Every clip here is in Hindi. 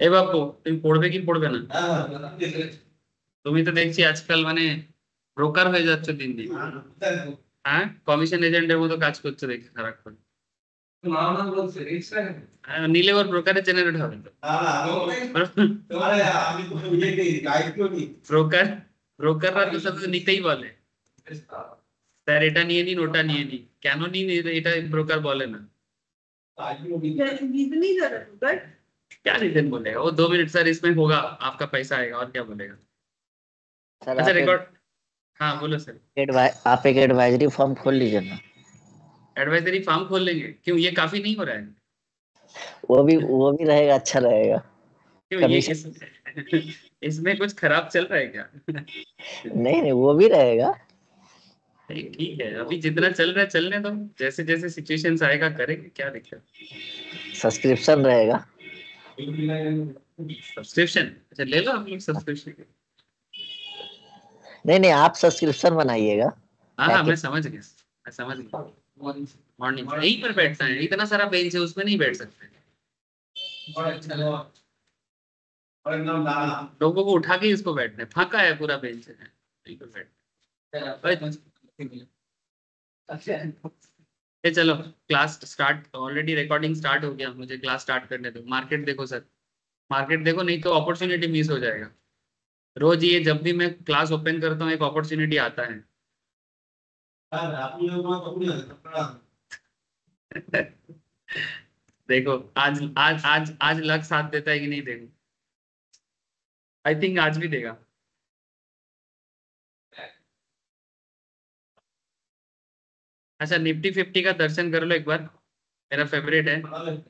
এ বাপু তুমি পড়বে কি পড়বে না? তুমি তো দেখছি আজকাল মানে ব্রোকার হয়ে যাচ্ছ দিন দিন। হ্যাঁ, কমিশন এজেন্টের মতো কাজ করছো দেখছি সারাক্ষণ। হ্যাঁ, নিলে ওর ব্রোকারে জেনারেট হবে তো। ব্রোকার ব্রোকাররা তো সাথে নিতেই বলে, স্যার এটা নিয়ে নিন ওটা নিয়ে নিন, কেন নিন এটা ব্রোকার বলে না। क्या रीजन बोलेगा वो? 2 मिनट सर इसमें होगा, आपका पैसा आएगा, और क्या बोलेगा। सर अच्छा आप एक रिकॉर्ड। हाँ बोलो सर। आप एक एडवाइजरी फॉर्म खोल लीजिए ना। एडवाइजरी फार्म खोल लेंगे, क्यों ये काफी नहीं हो रहा है? वो भी रहेगा, अच्छा रहेगा। क्यों ये कमीशन। इसमें कुछ खराब चल रहा है क्या? नहीं नहीं, वो भी रहेगा। नहीं, ठीक है, अभी जितना चल रहा है चलने दो, जैसे जैसे सिचुएशंस आएगा करेंगे, क्या दिक्कत। सब्सक्रिप्शन रहेगा। सब्सक्रिप्शन, अच्छा ले लो आप लोग सब्सक्रिप्शन। नहीं नहीं, आप सब्सक्रिप्शन बनाइएगा। हाँ हाँ पैकेज। मैं समझ गया, मैं समझ गया। मॉर्निंग यहीं पर बैठना है, इतना सारा बेंच है उसमें नहीं बैठ सकते। लोगों को उठा के इसको बैठने, फाका है पूरा बेंच है, यहीं पर बैठ। ये चलो class start, already recording start हो गया, मुझे क्लास स्टार्ट करने दो। मार्केट देखो सर, मार्केट देखो, नहीं तो अपॉर्चुनिटी मिस हो जाएगा। रोज ये जब भी मैं क्लास ओपन करता हूँ एक अपॉर्चुनिटी आता है। देखो आज आज आज आज लक साथ देता है कि नहीं, देखो आई थिंक आज भी देगा। अच्छा निफ्टी 50 का दर्शन कर लो एक बार, मेरा फेवरेट है।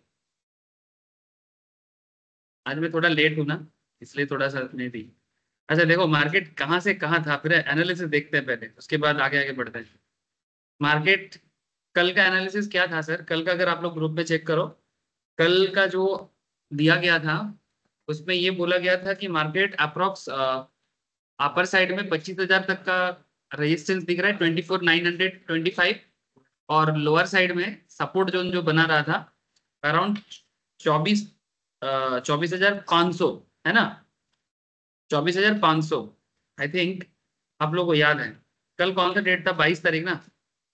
आज मैं थोड़ा लेट हूं ना, इसलिए थोड़ा सा नहीं दी। अच्छा देखो मार्केट कहाँ से कहाँ था, फिर एनालिसिस देखते हैं पहले, उसके बाद आगे आगे बढ़ते हैं। मार्केट कल का एनालिसिस क्या था सर? कल का अगर आप लोग ग्रुप में चेक करो, कल का जो दिया गया था उसमें ये बोला गया था कि मार्केट अप्रोक्स अपर साइड में 25,000 तक का रेजिस्टेंस दिख रहा है, 24,925, और लोअर साइड में सपोर्ट जोन जो बना रहा था अराउंड 24,500, है ना? 24,500 आई थिंक आप लोग को याद है। कल कौन सा डेट था? 22 तारीख ना।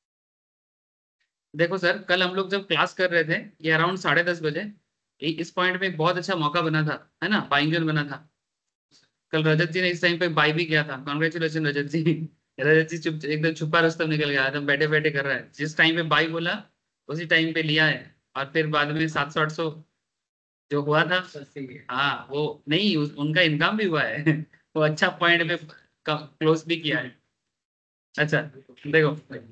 देखो सर कल हम लोग जब क्लास कर रहे थे, ये अराउंड 10:30 बजे, इस पॉइंट में एक बहुत अच्छा मौका बना था, है ना, बाइंग जोन बना था। कल रजत जी ने इस टाइम पे बाई भी किया था, कॉन्ग्रेचुलेशन रजत जी। रजत जी चुप एकदम छुपा रुस्तम निकल गया, एकदम बैठे बैठे कर रहा है, जिस टाइम पे बाई बोला उसी टाइम पे लिया है। और फिर बाद में 700-800 जो हुआ था, हाँ वो नहीं उनका इनकम भी हुआ है। वो अच्छा पॉइंट पे क्लोज भी किया है। अच्छा देखो,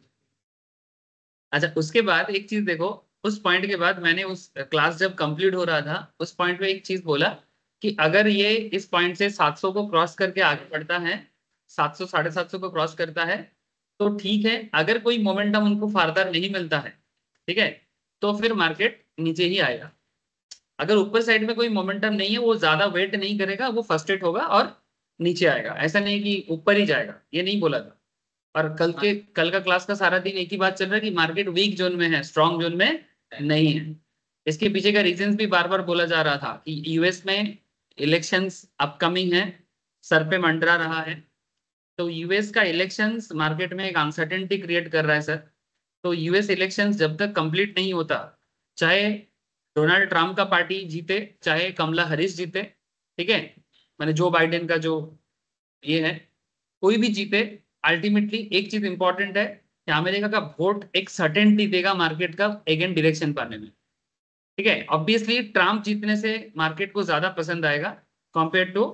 अच्छा उसके बाद एक चीज देखो, उस पॉइंट के बाद मैंने उस क्लास जब कंप्लीट हो रहा था उस पॉइंट पे एक चीज बोला कि अगर ये इस पॉइंट से 700 को क्रॉस करके आगे बढ़ता है, 700 750 को क्रॉस करता है तो ठीक है, अगर कोई मोमेंटम उनको फर्दर नहीं मिलता है, ठीक है, तो फिर मार्केट नीचे ही आएगा। अगर ऊपर साइड में कोई मोमेंटम नहीं है, वो ज्यादा वेट नहीं करेगा, वो फर्स्टेट होगा और नीचे आएगा, ऐसा नहीं कि ऊपर ही जाएगा, ये नहीं बोला था। और कल का क्लास का सारा दिन एक ही बात चल रहा है कि मार्केट वीक जोन में है, स्ट्रॉन्ग जोन में नहीं है। इसके पीछे का रीजंस भी बार बार बोला जा रहा था कि यूएस में इलेक्शंस अपकमिंग है, सर पे मंडरा रहा है। तो यूएस का इलेक्शंस मार्केट में एक अनसर्टेनिटी क्रिएट कर रहा है सर। तो यूएस इलेक्शंस जब तक कंप्लीट नहीं होता, चाहे डोनाल्ड ट्रंप का पार्टी जीते चाहे कमला हैरिस जीते, ठीक है, मैंने जो बाइडेन का जो ये है, कोई भी जीते, अल्टीमेटली एक चीज इंपॉर्टेंट है कि अमेरिका का वोट एक सर्टेनिटी देगा मार्केट का अगेन डायरेक्शन पाने में। ठीक है, ऑब्वियसली ट्रम्प जीतने से मार्केट को ज्यादा पसंद आएगा कंपेयर टू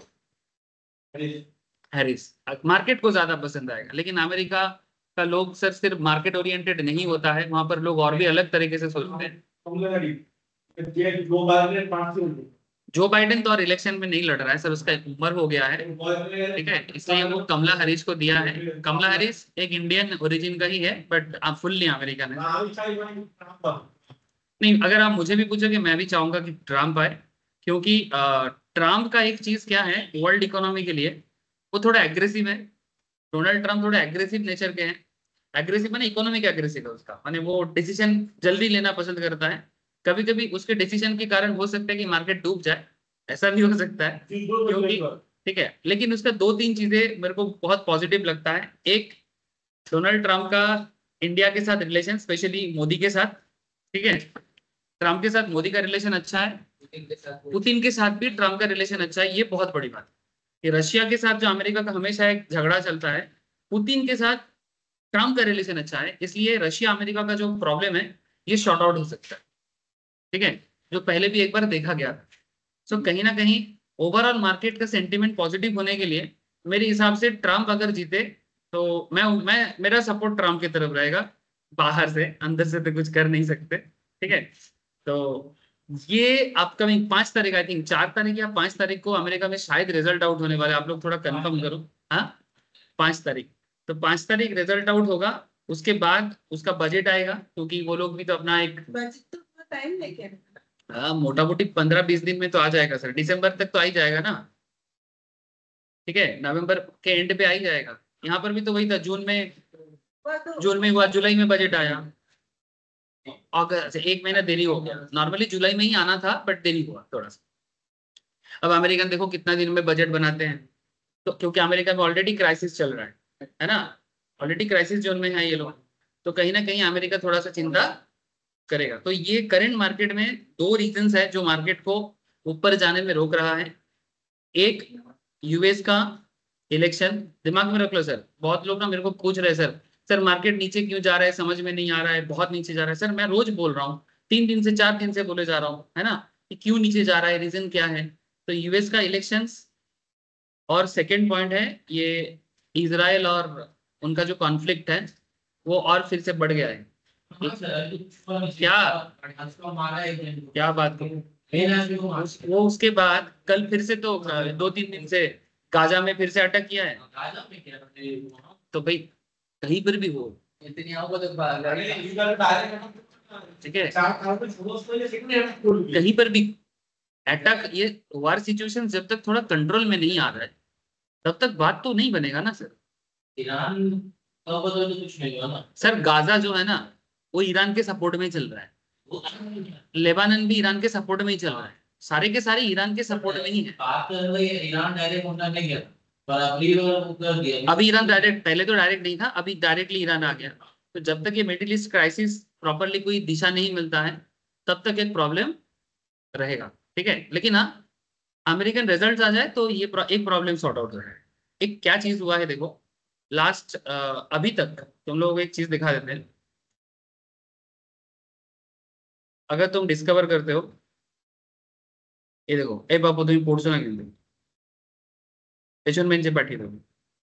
हैरिस, मार्केट को ज्यादा पसंद आएगा। लेकिन अमेरिका का लोग सर सिर्फ मार्केट ओरिएंटेड नहीं होता है, वहां पर लोग और भी अलग तरीके से सोचते हैं। जो बाइडेन तो और इलेक्शन में नहीं लड़ रहा है सर, उसका उम्र हो गया है, ठीक है, इसलिए वो कमला हैरिस को दिया है। कमला हैरिस एक इंडियन ओरिजिन का ही है बट फुल्ली अमेरिकन है। नहीं अगर आप मुझे भी पूछोगे मैं भी चाहूंगा कि ट्रम्प आए, क्योंकि ट्रम्प का एक चीज क्या है वर्ल्ड इकोनॉमी के लिए, वो थोड़ा एग्रेसिव है। डोनाल्ड ट्रम्प थोड़ा एग्रेसिव नेचर के हैं। एग्रेसिव माने इकोनॉमिक एग्रेसिव है उसका, माने वो डिसीजन जल्दी लेना पसंद करता है। कभी कभी उसके डिसीजन के कारण हो सकता है कि मार्केट डूब जाए, ऐसा भी हो सकता है क्योंकि ठीक है, लेकिन उसका दो तीन चीजें मेरे को बहुत पॉजिटिव लगता है। एक, डोनाल्ड ट्रंप का इंडिया के साथ रिलेशन, स्पेशली मोदी के साथ, ठीक है, ट्रंप के साथ मोदी का रिलेशन अच्छा है, पुतिन के साथ भी ट्रंप का रिलेशन अच्छा है। ये बहुत बड़ी बात है कि रशिया के साथ जो अमेरिका का हमेशा एक झगड़ा चलता है, पुतिन के साथ ट्रंप का रिलेशन अच्छा है, इसलिए रशिया अमेरिका का जो प्रॉब्लम है ये शॉर्ट आउट हो सकता है, ठीक है, जो पहले भी एक बार देखा गया था। सो कहीं ना कहीं ओवरऑल मार्केट का सेंटीमेंट पॉजिटिव होने के लिए मेरे हिसाब से ट्रंप अगर जीते तो मैं मेरा सपोर्ट ट्रंप की तरफ रहेगा। बाहर से, अंदर से तो कुछ कर नहीं सकते, ठीक है। तो ये अपकमिंग 5 तारीख, आई थिंक 4 तारीख या 5 तारीख को अमेरिका में शायद रिजल्ट आउट होने वाले, आप लोग थोड़ा कंफर्म करो। हाँ, 5 तारीख। तो 5 तारीख रिजल्ट आउट होगा, उसके बाद उसका बजट आएगा, क्योंकि वो लोग भी तो अपना एक बजट, तो टाइम लेके, हाँ मोटा मोटी 15-20 दिन में तो आ जाएगा सर, दिसंबर तक तो आ ही जाएगा ना, ठीक है, नवंबर के एंड पे आ ही जाएगा। यहाँ पर भी तो वही था, जून में हुआ, जुलाई में बजट आया, अगस्त, 1 महीना देरी हो गया। नॉर्मली जुलाई में ही आना था बट देरी हुआ थोड़ा सा। अब अमेरिकन देखो कितना दिन में बजट बनाते हैं, तो क्योंकि अमेरिका में ऑलरेडी क्राइसिस चल रहा है ना, ऑलरेडी क्राइसिस जोन में है ये लोग, तो कहीं ना कहीं अमेरिका थोड़ा सा चिंता करेगा। तो ये करंट मार्केट में दो रीजंस है जो मार्केट को ऊपर जाने में रोक रहा है। एक, यूएस का इलेक्शन, दिमाग में रख लो सर, बहुत लोग ना मेरे को पूछ रहे हैं सर, सर मार्केट नीचे क्यों जा रहा है, समझ में नहीं आ रहा है, बहुत नीचे जा रहा है। सर मैं रोज बोल रहा हूँ, 3 दिन से 4 दिन से बोले जा रहा हूँ, है ना, कि क्यों नीचे जा रहा है, रीजन क्या है। तो यूएस का इलेक्शंस, और सेकेंड पॉइंट है ये इजराइल और उनका जो कॉन्फ्लिक्ट है वो और फिर से बढ़ गया है। क्या क्या बात करूं, वो उसके बाद कल फिर से तो 2-3 दिन से गाजा में फिर से अटैक किया है। तो भाई कहीं पर भी हो, ठीक है, कहीं पर भी अटैक, ये वार सिचुएशन जब तक थोड़ा कंट्रोल में नहीं आ रहा है तब तक बात तो नहीं बनेगा ना सर। ईरान तो कुछ नहीं होगा ना सर, गाजा जो है ना वो ईरान के सपोर्ट में चल रहा है, लेबानन भी ईरान के सपोर्ट में ही चल रहा है, सारे के सारे ईरान के सपोर्ट में ही है। ईरान डायरेक्ट हमला नहीं किया, पर अभी ईरान डायरेक्ट, पहले तो डायरेक्ट नहीं था, अभी डायरेक्टली ईरान आ गया। तो जब तक ये मिडिल ईस्ट क्राइसिस प्रॉपरली कोई दिशा नहीं मिलता है तब तक एक प्रॉब्लम रहेगा, ठीक है। लेकिन हाँ, अमेरिकन रिजल्ट आ जाए तो ये एक प्रॉब्लम सॉर्ट आउट हो जाए। एक क्या चीज हुआ है देखो, लास्ट अभी तक तुम लोग एक चीज दिखा देते हैं, अगर तुम डिस्कवर करते हो, ये देखो, ए बापू तुम पढ़ছো না কিন্তু পেছন বেঞ্চে পাঠিয়ে দেবো,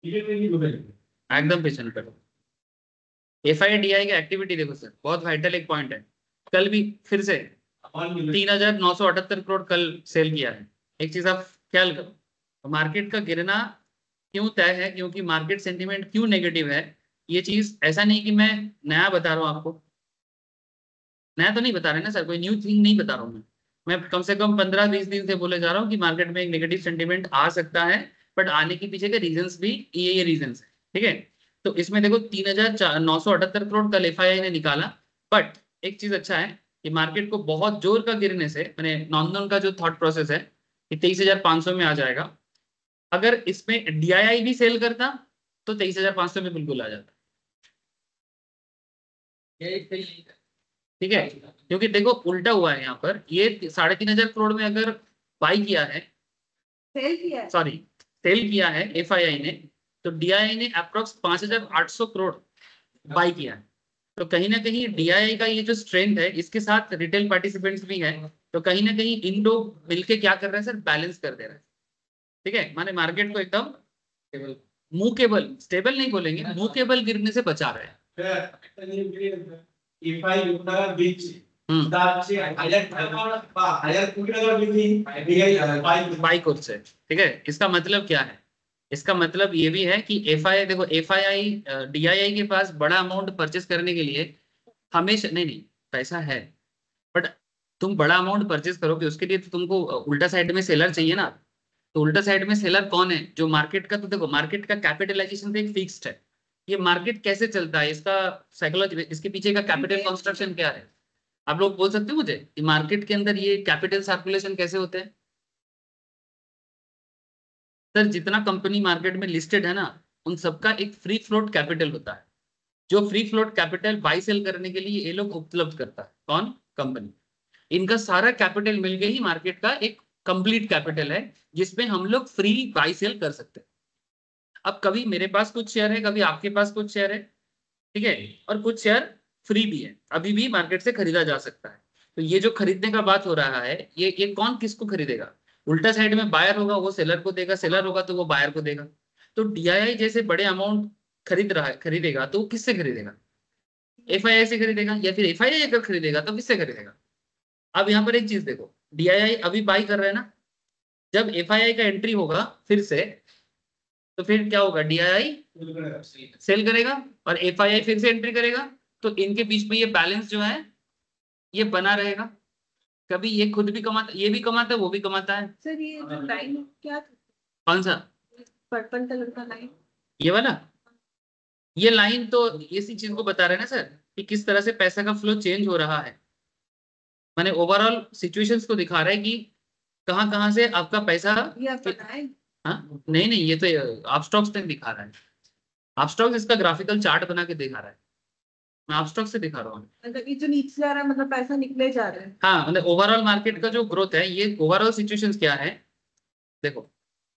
एकदम पेছনে करो। एफआईडीआई का एक्टिविटी देखो सर, बहुत वाइटल एक पॉइंट है। कल भी फिर से 3,978 करोड़ कल सेल किया है। एक चीज आप ख्याल करो, मार्केट का गिरना क्यों तय है, क्योंकि मार्केट सेंटीमेंट क्यों नेगेटिव है। ये चीज ऐसा नहीं कि मैं नया बता रहा हूँ आपको, नया तो नहीं बता रहे ना सर, कोई न्यू थिंग नहीं बता रहा हूँ मैं कम से कम 15-20 दिन से बोले जा रहा हूँ कि मार्केट में एक नेगेटिव सेंटीमेंट आ सकता है, बट आने के पीछे के रीजंस भी ये रीजंस है, ठीक है। तो इसमें देखो 3,978 करोड़ कल एफआईआई ने निकाला, बट एक चीज अच्छा है कि मार्केट को बहुत जोर का गिरने से, मैंने नॉन का जो थॉट प्रोसेस है कि 23,500 में आ जाएगा, अगर इसमें डीआईआई भी सेल करता तो 23,500 में बिल्कुल आ जाता, ठीक है। क्योंकि देखो उल्टा हुआ है यहाँ पर, ये 3,500 करोड़ में अगर बाई किया है, सेल किया है, सॉरी सेल किया है एफआईआई ने, तो डीआईआई ने अप्रोक्स 5,800 करोड़ बाई किया है। तो कहीं ना कहीं डीआईआई का ये जो स्ट्रेंथ है, इसके साथ रिटेल पार्टिसिपेंट्स भी हैं, तो कहीं ना कहीं इन लोग मिलके क्या कर रहे हैं सर, बैलेंस कर दे रहे हैं, ठीक है। माने मार्केट को एकदम मूकेबल, स्टेबल नहीं बोलेंगे, मूकेबल गिरने से बचा रहे हैं। बाई कोर्स से, ठीक है। इसका मतलब क्या है, इसका मतलब ये भी है कि एफआई, देखो एफआईआई डीआईआई के पास बड़ा अमाउंट परचेस करने के लिए हमेशा नहीं पैसा है, बट तुम बड़ा अमाउंट परचेस करोगे उसके लिए तो तुमको उल्टा साइड में सेलर चाहिए ना। तो उल्टा साइड में सेलर कौन है, जो मार्केट का, तो देखो मार्केट का कैपिटलाइजेशन तो एक फिक्स्ड है, ये मार्केट कैसे चलता है, इसका साइकोलॉजी, इसके पीछे का कैपिटल कंस्ट्रक्शन क्या है। आप लोग बोल सकते हो मुझे कि मार्केट के अंदर ये कैपिटल सर्कुलेशन कैसे होते हैं। सर जितना कंपनी मार्केट में लिस्टेड है ना, उन सबका एक फ्री फ्लोट कैपिटल होता है, जो free float capital buy sell करने के लिए ये लोग उपलब्ध करता है। कौन? कंपनी। इनका सारा कैपिटल मिलके ही मार्केट का एक कंप्लीट कैपिटल है, जिसमें हम लोग फ्री बाई सेल कर सकते हैं। अब कभी मेरे पास कुछ शेयर है, कभी आपके पास कुछ शेयर है, ठीक है, और कुछ शेयर फ्री भी है, अभी भी मार्केट से खरीदा जा सकता है। तो ये जो खरीदने का बात हो रहा है, ये कौन किसको खरीदेगा? उल्टा साइड में बायर होगा, वो सेलर को देगा, सेलर होगा तो वो बायर को देगा। तो डीआईआई जैसे बड़े अमाउंट खरीद रहा है, खरीदेगा तो वो किससे खरीदेगा? एफआईआई से खरीदेगा, या फिर एफआईआई अगर खरीदेगा तो किससे खरीदेगा? अब यहाँ पर एक चीज देखो, डीआईआई अभी बाई कर रहा है ना, जब एफआईआई का एंट्री होगा फिर से, तो फिर क्या होगा? डीआईआई सेल करेगा और एफआईआई फिर से एंट्री करेगा, तो इनके बीच में ये बैलेंस जो है ये बना रहेगा। कभी ये खुद भी कमाता, ये भी कमाता है, वो भी कमाता है। सर ये जो लाइन क्या था? कौन सा? पर्पल कलर का लाइन। ये वाला? ये लाइन तो इसी चीज को बता रहे हैं ना सर, कि किस तरह से पैसा का फ्लो चेंज हो रहा है। माने ओवरऑल सिचुएशंस को दिखा रहा है कि कहाँ कहाँ से आपका पैसा। ये आप बताएं। हाँ नहीं नहीं, ये तो आप स्टॉक्स तक दिखा रहा है। आप स्टॉक्स इसका ग्राफिकल चार्ट बना के दिखा रहा है, मैं आप स्टॉक से दिखा रहा हूँ। मतलब ये जो नीचे जा रहा है मतलब पैसा निकले जा रहा है। हाँ मतलब ओवरऑल मार्केट का जो ग्रोथ है, ये ओवरऑल सिचुएशंस क्या है देखो।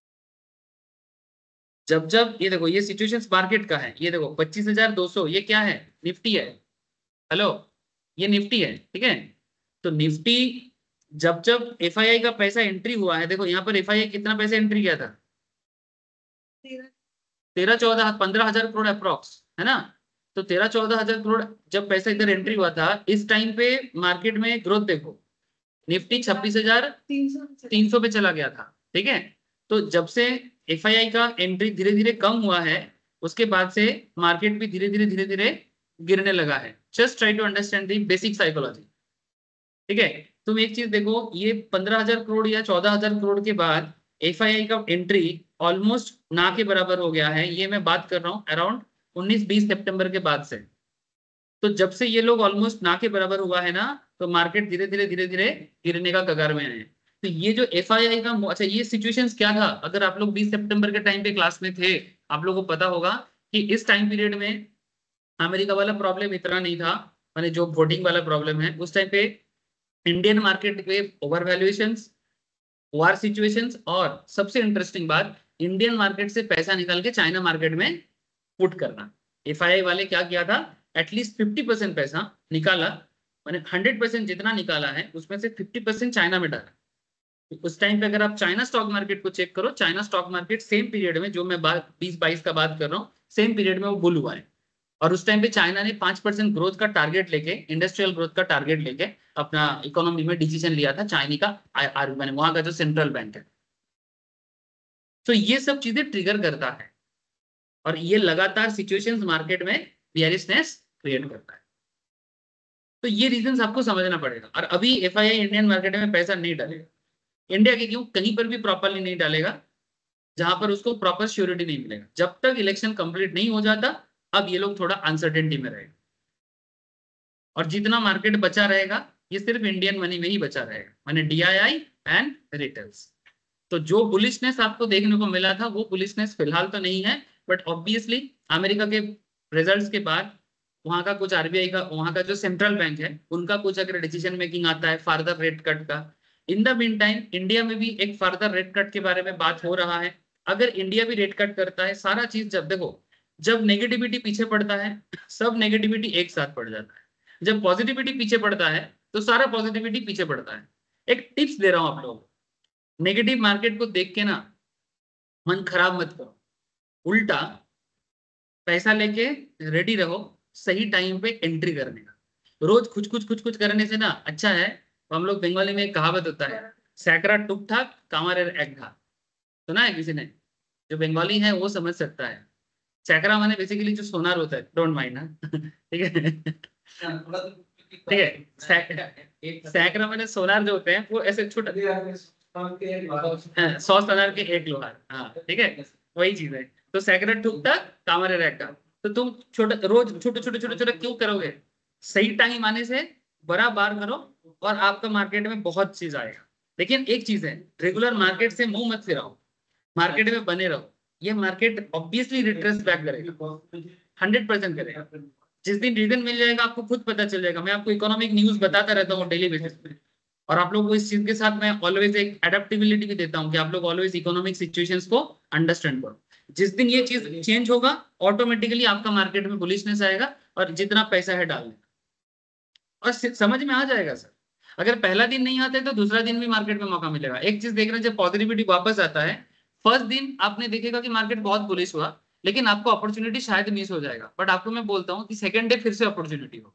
जब जब ये देखो, ये सिचुएशंस मार्केट का है, ये देखो 25,200, ये क्या है? निफ्टी है। हेलो, ये निफ्टी है, ठीक है। तो निफ्टी जब जब एफआईआई का पैसा एंट्री हुआ है, देखो यहाँ पर एफआईआई कितना पैसा एंट्री किया था? 13-14-15 हजार करोड़ अप्रोक्स, है ना। तो 13-14 हजार करोड़ जब पैसा इधर एंट्री हुआ था, इस टाइम पे मार्केट में ग्रोथ देखो, निफ्टी 26,300 पे चला गया था, ठीक है। तो जब से एफआईआई का एंट्री धीरे धीरे कम हुआ है, उसके बाद से मार्केट भी धीरे धीरे गिरने लगा है। Just try to understand the basic psychology, ठीक है। तुम एक चीज देखो, ये 15,000 करोड़ या 14,000 करोड़ के बाद एफआईआई का एंट्री ऑलमोस्ट ना के बराबर हो गया है। ये मैं बात कर रहा हूँ अराउंड 19-20 सितंबर के बाद से। तो जब से ये लोग ऑलमोस्ट ना के बराबर हुआ है ना, तो मार्केट धीरे धीरे गिरने का कगार में है। तो ये जो एफआईआई का, अच्छा ये सिचुएशंस क्या था, अगर आप लोग 20 सितंबर के टाइम पे क्लास में थे, आप लोगों को पता होगा कि इस टाइम पीरियड में अमेरिका वाला प्रॉब्लम इतना नहीं था, माने जो वोटिंग वाला प्रॉब्लम है उस टाइम पे इंडियन मार्केट पे ओवर वैल्यूएशंस, वार सिचुएशंस, और सबसे इंटरेस्टिंग बात, इंडियन मार्केट से पैसा निकाल के चाइना मार्केट में पुट करना। एफआईआई वाले क्या किया था, एटलीस्ट 50% पैसा निकाला, मैंने 100% जितना निकाला है उसमें से 50% चाइना में डाला। उस टाइम पे अगर आप चाइना स्टॉक मार्केट को चेक करो, China stock market same period में, जो मैं 20-22 का बात कर रहा हूँ, सेम पीरियड में वो बुल हुआ है। और उस टाइम पे चाइना ने 5% ग्रोथ का टारगेट लेके, इंडस्ट्रियल ग्रोथ का टारगेट लेके अपना इकोनॉमी में डिसीजन लिया था, चाइना का मैंने वहां का जो सेंट्रल बैंक है। तो ये सब चीजें ट्रिगर करता है, और ये लगातार सिचुएशंस मार्केट में बियरिशनेस क्रिएट करता है। तो ये रीजंस आपको समझना पड़ेगा। और अभी एफआईआई इंडियन मार्केट में पैसा नहीं डालेगा, इंडिया के क्यों, कहीं पर भी प्रॉपरली नहीं डालेगा जहां पर उसको प्रॉपर श्योरिटी नहीं मिलेगा, जब तक इलेक्शन कंप्लीट नहीं हो जाता। अब ये लोग थोड़ा अनसर्टेनिटी में रहेगा, और जितना मार्केट बचा रहेगा ये सिर्फ इंडियन मनी में ही बचा रहेगा, माने डीआईआई एंड रिटेल्स। तो जो बुलिशनेस आपको देखने को मिला था, वो बुलिशनेस फिलहाल तो नहीं है, बट ऑब्वियसली अमेरिका के रिजल्ट्स के बाद वहां का कुछ आरबीआई का, वहां का जो सेंट्रल बैंक है उनका कुछ अगर डिसीजन मेकिंग आता है फार्दर रेट कट का। In the meantime India में भी एक फार्दर रेट कट के बारे में बात हो रहा है। अगर इंडिया भी रेट कट करता है, सारा चीज जब देखो, जब नेगेटिविटी पीछे पड़ता है, सब नेगेटिविटी एक साथ पड़ जाता है। जब पॉजिटिविटी पीछे पड़ता है, तो सारा पॉजिटिविटी पीछे पड़ता है। एक टिप्स दे रहा हूं आप लोगों को, नेगेटिव मार्केट को देख के ना मन खराब मत करो, उल्टा पैसा लेके रेडी रहो सही टाइम पे एंट्री करने का। रोज कुछ कुछ करने से ना अच्छा है। तो हम लोग बंगाली में एक कहावत होता है, सैकरा टुक ठाक कामारे एक घा, सुना है किसी ने? जो बंगाली है वो समझ सकता है। सैकरा माने बेसिकली जो सोनार होता है, डोंट माइंड ना ठीक है ठीक है। सैकरा माने सोनार जो होते हैं वो ऐसे छोटा, 100 सोनार के एक लोहार, हाँ ठीक है, वही चीज है। तो सैकरा ठुकता कामरे रहेगा। तो तुम छोटा रोज छोटे क्यों करोगे? सही टाइम आने से बड़ा बार करो, और आपका मार्केट में बहुत चीज आएगा। लेकिन एक चीज है, रेगुलर मार्केट से मुंह मत फिराओ। मार्केट में बने रहो। ये मार्केट ऑब्वियसली रिट्रेस बैक करेगा, 100% करेगा। जिस दिन रीजन मिल जाएगा आपको खुद पता चल जाएगा। मैं आपको इकोनॉमिक न्यूज बताता रहता हूँ डेली बेसिस पे, और आप लोग को इस चीज के साथ मैं ऑलवेज एक एडेप्टेबिलिटी भी देता हूँ कि आप लोग ऑलवेज इकोनॉमिक सिचुएशंस को अंडरस्टैंड करो। जिस दिन ये चीज चेंज होगा ऑटोमेटिकली आपका मार्केट में बुलिशनेस आएगा और जितना पैसा है डालने और समझ में आ जाएगा सर। अगर पहला दिन नहीं आता है तो दूसरा दिन भी मार्केट में मौका मिलेगा। एक चीज देखना, जब पॉजिटिविटी वापस आता है फर्स्ट दिन आपने देखेगा कि मार्केट बहुत बुलिश हुआ, लेकिन आपको अपॉर्चुनिटी शायद मिस हो जाएगा, बट आपको मैं बोलता हूँ कि सेकंड डे फिर से अपॉर्चुनिटी हो।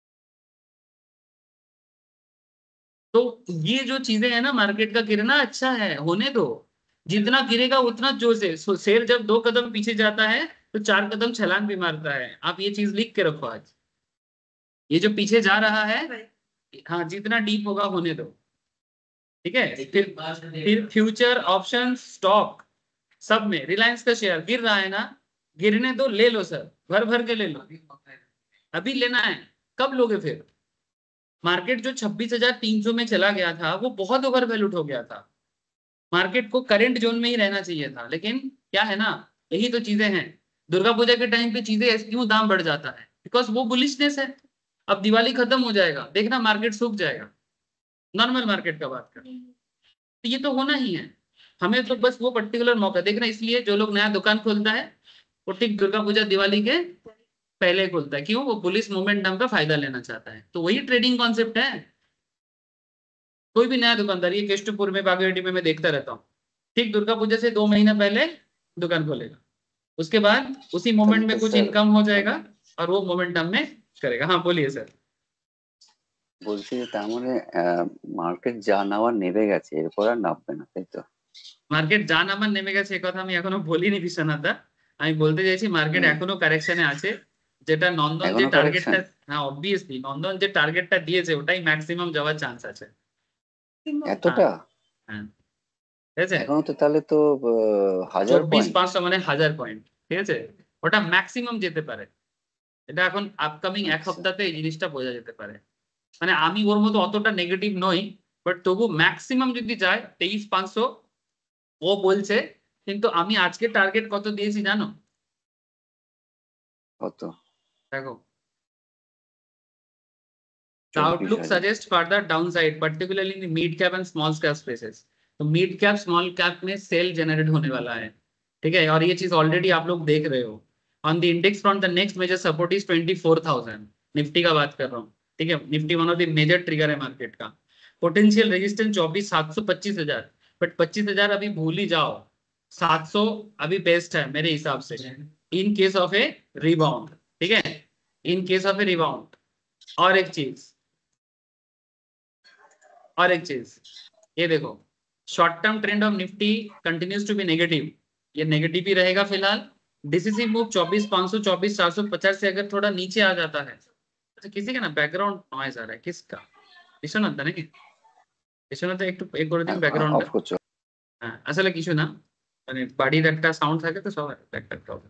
तो ये जो चीजें है ना, मार्केट का गिरना अच्छा है, होने दो। जितना गिरेगा उतना जोर से, शेर जब 2 कदम पीछे जाता है तो 4 कदम छलांग भी मारता है। आप ये चीज लिख के रखो आज। ये जो पीछे जा रहा है, हाँ, जितना डीप होगा होने दो, ठीक है। फिर फ्यूचर ऑप्शन स्टॉक सब में रिलायंस का शेयर गिर रहा है ना, गिरने दो, ले लो सर, भर भर के ले लो। अभी लेना है, कब लोगे फिर? मार्केट जो 26,300 में चला गया था वो बहुत ओवर वैल्यूड हो गया था। मार्केट को करंट जोन में ही रहना चाहिए था, लेकिन क्या है ना, यही तो चीजें हैं। दुर्गा पूजा के टाइम पे चीजें क्यों दाम बढ़ जाता है? बिकॉज वो बुलिशनेस है। अब दिवाली खत्म हो जाएगा, देखना मार्केट सूख जाएगा। नॉर्मल मार्केट का बात करें तो ये तो होना ही है। हमें तो बस वो पर्टिकुलर मौका देखना, इसलिए जो लोग नया दुकान खोलता है वो ठीक दुर्गा पूजा दिवाली के पहले खुलता है। क्यों? वो पुलिस मोमेंटम का फायदा लेना चाहता है। तो वही ट्रेडिंग कॉन्सेप्ट है। कोई भी नया दुकानदार, ये केष्टपुर में, बागेरहट्टी में मैं देखता रहता हूँ, ठीक दुर्गा पूजा से 2 महीना पहले दुकान खोलेगा। उसके बाद उसी मोमेंट में कुछ इनकम हो जाएगा और वो मोमेंटम में करेगा। हाँ बोलिए सर। বলছি যে তার মানে মার্কেট যা নামার নেমে গেছে এরপর আর নামবে না, তাই তো? মার্কেট যা নামার নেমে গেছে এ কথা আমি এখনো বলিনি বিশ্বনাথ দা। আমি বলতে চাইছি মার্কেট এখনো কারেকশনে আছে। যেটা নন্দন যে টার্গেটটা, হ্যাঁ অবভিয়াসলি নন্দন যে টার্গেটটা দিয়েছে ওটাই ম্যাক্সিমাম যাওয়ার চান্স আছে। এতটা? হ্যাঁ ঠিক আছে। এখনো তো তাহলে তো 1000 পয়েন্ট। 24,500 মানে 1000 পয়েন্ট, ঠিক আছে। ওটা ম্যাক্সিমাম যেতে পারে। এটা এখন আপকামিং এক সপ্তাহে এই জিনিসটা বোঝা যেতে পারে। মানে আমি ওর মতো অতটা নেগেটিভ নই, বাট তবু ম্যাক্সিমাম যদি যায় 23,500 ও বলছে। কিন্তু আমি আজকে টার্গেট কত দিয়েছি জানো? কত? দেখো, the outlook suggests further downside particularly in the mid cap and small cap spaces। तो मिड कैप स्मॉल कैप में सेल जनरेट होने वाला है, ठीक है। और ये चीज ऑलरेडी आप लोग देख रहे हो। On the index front the next major support is 24,000। Nifty का बात कर रहा हूँ, ठीक है। Nifty one of the major trigger है मार्केट का। पोटेंशियल रेजिस्टेंस 24,700 25,000, बट 25,000 अभी भूल ही जाओ। 700 अभी बेस्ट है मेरे हिसाब से, in case of a rebound, ठीक है, in case of a rebound. और एक चीज ये देखो, short term trend of Nifty continues to be negative. ये नेगेटिव ही रहेगा फिलहाल। डिसिसिव मूव 24,500 24,450 से अगर थोड़ा नीचे आ जाता है। अच्छा, किसी का ना बैकग्राउंड नॉइज आ रहा है, किसका? विश्वनाथ नहीं? विश्वनाथ एक করে দিন ব্যাকগ্রাউন্ডটা অফ করছো? হ্যাঁ, আসলে কিছু না, মানে বাড়ির একটা সাউন্ড থাকে তো সব একটা প্রবলেম।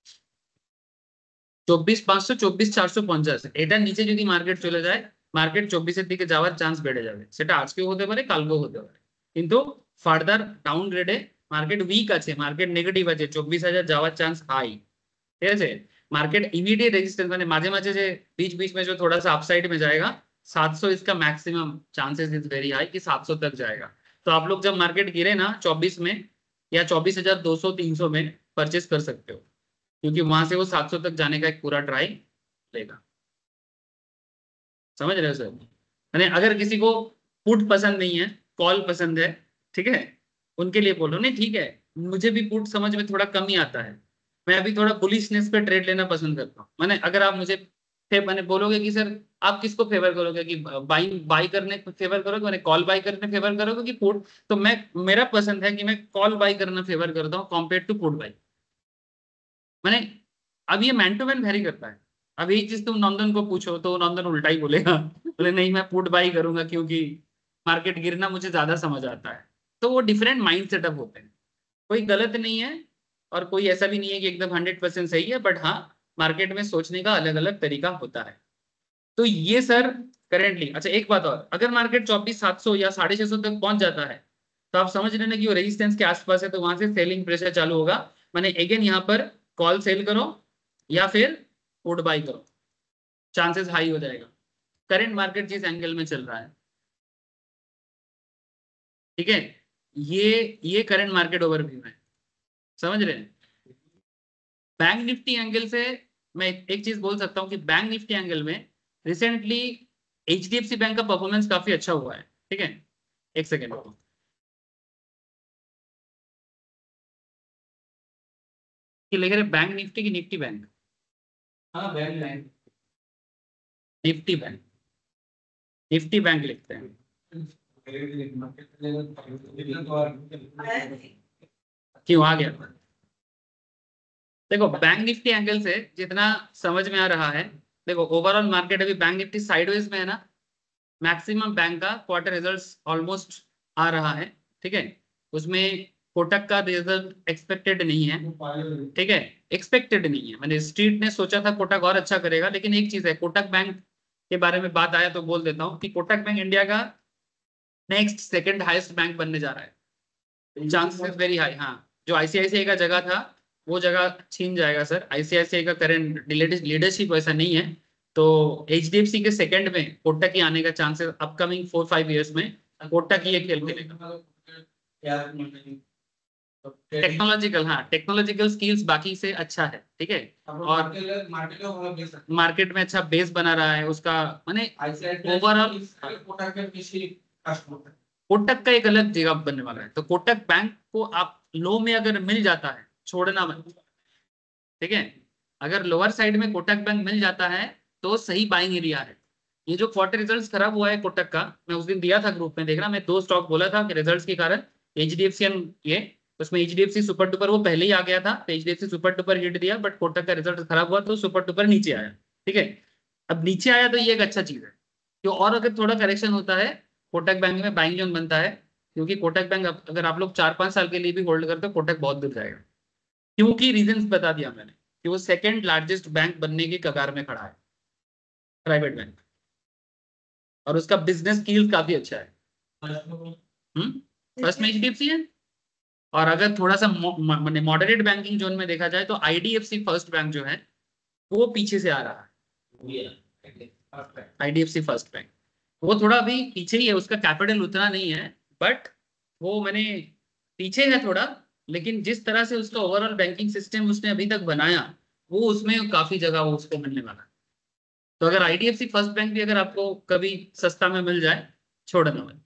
24,500 24,450 এটার নিচে যদি মার্কেট চলে যায়, মার্কেট 24-এর দিকে যাওয়ার চান্স বেড়ে যাবে। সেটা আজকেও হতে পারে, কালকেও হতে পারে। কিন্তু ফার্দার ডাউন গ্রেডে মার্কেট উইক আছে, মার্কেট নেগেটিভ আছে, 24,000 যাওয়ার চান্স हाई, ठीक है। मार्केट इमीडिएट रेजिस्टेंस माने माझे माझे से बीच में जो थोड़ा सा अपसाइड में जाएगा 700, इसका maximum chances is very high कि 700 तक जाएगा। तो आप लोग जब मार्केट गिरे ना 24 में या 24,200 300 में परचेस कर सकते हो, क्योंकि वहां से वो 700 तक जाने का एक पूरा ट्राई लेगा। समझ रहे हो सर? यानी अगर किसी को पुट पसंद नहीं है, कॉल पसंद है, ठीक है, उनके लिए बोलो। नहीं ठीक है, मुझे भी पुट समझ में थोड़ा कम ही आता है। मैं अभी थोड़ा बुलिशनेस पे ट्रेड लेना पसंद करता हूँ। मैंने अगर आप मुझे मैंने बोलोगे कि सर आप किसको फेवर करोगे, कि बाई करने फेवर करोगे, मैंने कॉल बाई करने फेवर करोगे कि पुट, तो मैं, मेरा पसंद है कि मैं कॉल बाई करना फेवर करता हूँ कॉम्पेयर टू पुट बाई। मैंने अब ये मैन टू मैन वेरी करता है। अब यही चीज तुम नंदन को पूछो तो नंदन उल्टा ही बोलेगा, बोले नहीं मैं पुट बाई करूंगा क्योंकि मार्केट गिरना मुझे ज्यादा समझ आता है। तो वो डिफरेंट माइंड सेटअप होते हैं। कोई गलत नहीं है और कोई ऐसा भी नहीं है कि एकदम 100% सही है, बट हाँ मार्केट में सोचने का अलग अलग तरीका होता है। तो ये सर करेंटली। अच्छा एक बात और, अगर मार्केट 24,700 या 650 तक पहुंच जाता है तो तो आप समझ रहे ना कि वो रेजिस्टेंस के आसपास है, तो वहां से सेलिंग प्रेशर चालू होगा। मैंने अगेन यहाँ पर कॉल सेल करो या फिर पुट बाई करो, चांसेस हाई हो जाएगा। करंट मार्केट जिस एंगल में चल रहा है, ठीक है, ये करंट मार्केट ओवरव्यू है, समझ रहे हैं। बैंक निफ्टी एंगल से मैं एक चीज बोल सकता हूँ कि बैंक निफ्टी एंगल में रिसेंटली एचडीएफसी बैंक का परफॉर्मेंस काफी अच्छा हुआ है, ठीक है। एक सेकेंड, कि लिख रहे बैंक निफ्टी की निफ्टी बैंक? हाँ bank bank, Nifty bank, Nifty bank लिखते हैं। क्यों आ गया? देखो बैंक निफ्टी एंगल से जितना समझ में आ रहा है, देखो ओवरऑल मार्केट अभी बैंक निफ्टी साइडवेज में है ना, मैक्सिमम बैंक का क्वार्टर रिजल्ट्स ऑलमोस्ट आ रहा है, ठीक है। उसमें कोटक का रिजल्ट एक्सपेक्टेड नहीं है, ठीक है, एक्सपेक्टेड नहीं है। मैंने स्ट्रीट ने सोचा था कोटक और अच्छा करेगा, लेकिन एक चीज है, कोटक बैंक के बारे में बात आया तो बोल देता हूँ कि कोटक बैंक इंडिया का नेक्स्ट सेकंड हाईएस्ट बैंक बनने जा रहा है, चांसेस वेरी हाई। हाँ, जो आईसीआईसीआई का जगह था वो जगह छीन जाएगा सर। आईसीआईसीआई का करंट लीडरशिप वैसा नहीं है, तो एचडीएफसी के सेकंड में कोटक ही आने का चांसेस अपकमिंग 4-5 ईयर्स में कोटक ही ये खेल खेलेगा। टेक्नोलॉजिकल, हाँ टेक्नोलॉजिकल स्किल्स बाकी से अच्छा है, ठीक है, और मार्केट में अच्छा बेस बना रहा है उसका, माने ओवरऑल कोटक का एक अलग जगह बनने वाला है। तो कोटक बैंक को आप लो में अगर मिल जाता है, छोड़ना मत, ठीक है। अगर लोअर साइड में कोटक बैंक मिल जाता है तो सही बाइंग एरिया है। ये जो क्वार्टर रिजल्ट्स खराब हुआ है कोटक का, मैं उस दिन दिया था ग्रुप में, देखना, मैं 2 स्टॉक बोला था कि रिजल्ट्स के कारण एचडीएफसी ये, उसमें एचडीएफसी सुपर डुपर वो पहले ही आ गया था, तो एचडीएफसी सुपर डुपर हिट दिया, बट कोटक का रिजल्ट खराब हुआ तो सुपर डुपर नीचे आया, ठीक है। अब नीचे आया तो ये एक अच्छा चीज है, तो और अगर थोड़ा करेक्शन होता है कोटक बैंक में बाइंग जोन बनता है, क्योंकि कोटक बैंक अगर आप लोग 4-5 साल के लिए भी होल्ड करते हो, कोटक बहुत दूर जाएगा। क्योंकि रीजंस बता दिया मैंने कि वो सेकंड लार्जेस्ट बैंक बनने की कगार में खड़ा है, प्राइवेट बैंक, और उसका बिजनेस स्किल काफी अच्छा है। फर्स्ट में एचडीएफसी है, और अगर थोड़ा सा मॉडरेट बैंकिंग जोन में देखा जाए तो आईडीएफसी फर्स्ट बैंक जो है वो पीछे से आ रहा है। आईडीएफसी फर्स्ट बैंक वो थोड़ा अभी पीछे ही है, उसका कैपिटल उतना नहीं है, बट वो मैंने पीछे है थोड़ा, लेकिन जिस तरह से उसका ओवरऑल बैंकिंग सिस्टम उसने अभी तक बनाया, वो उसमें काफी जगह वो उसको मिलने वाला है। तो अगर आईडीएफसी फर्स्ट बैंक भी अगर आपको कभी सस्ता में मिल जाए, छोड़ना मत।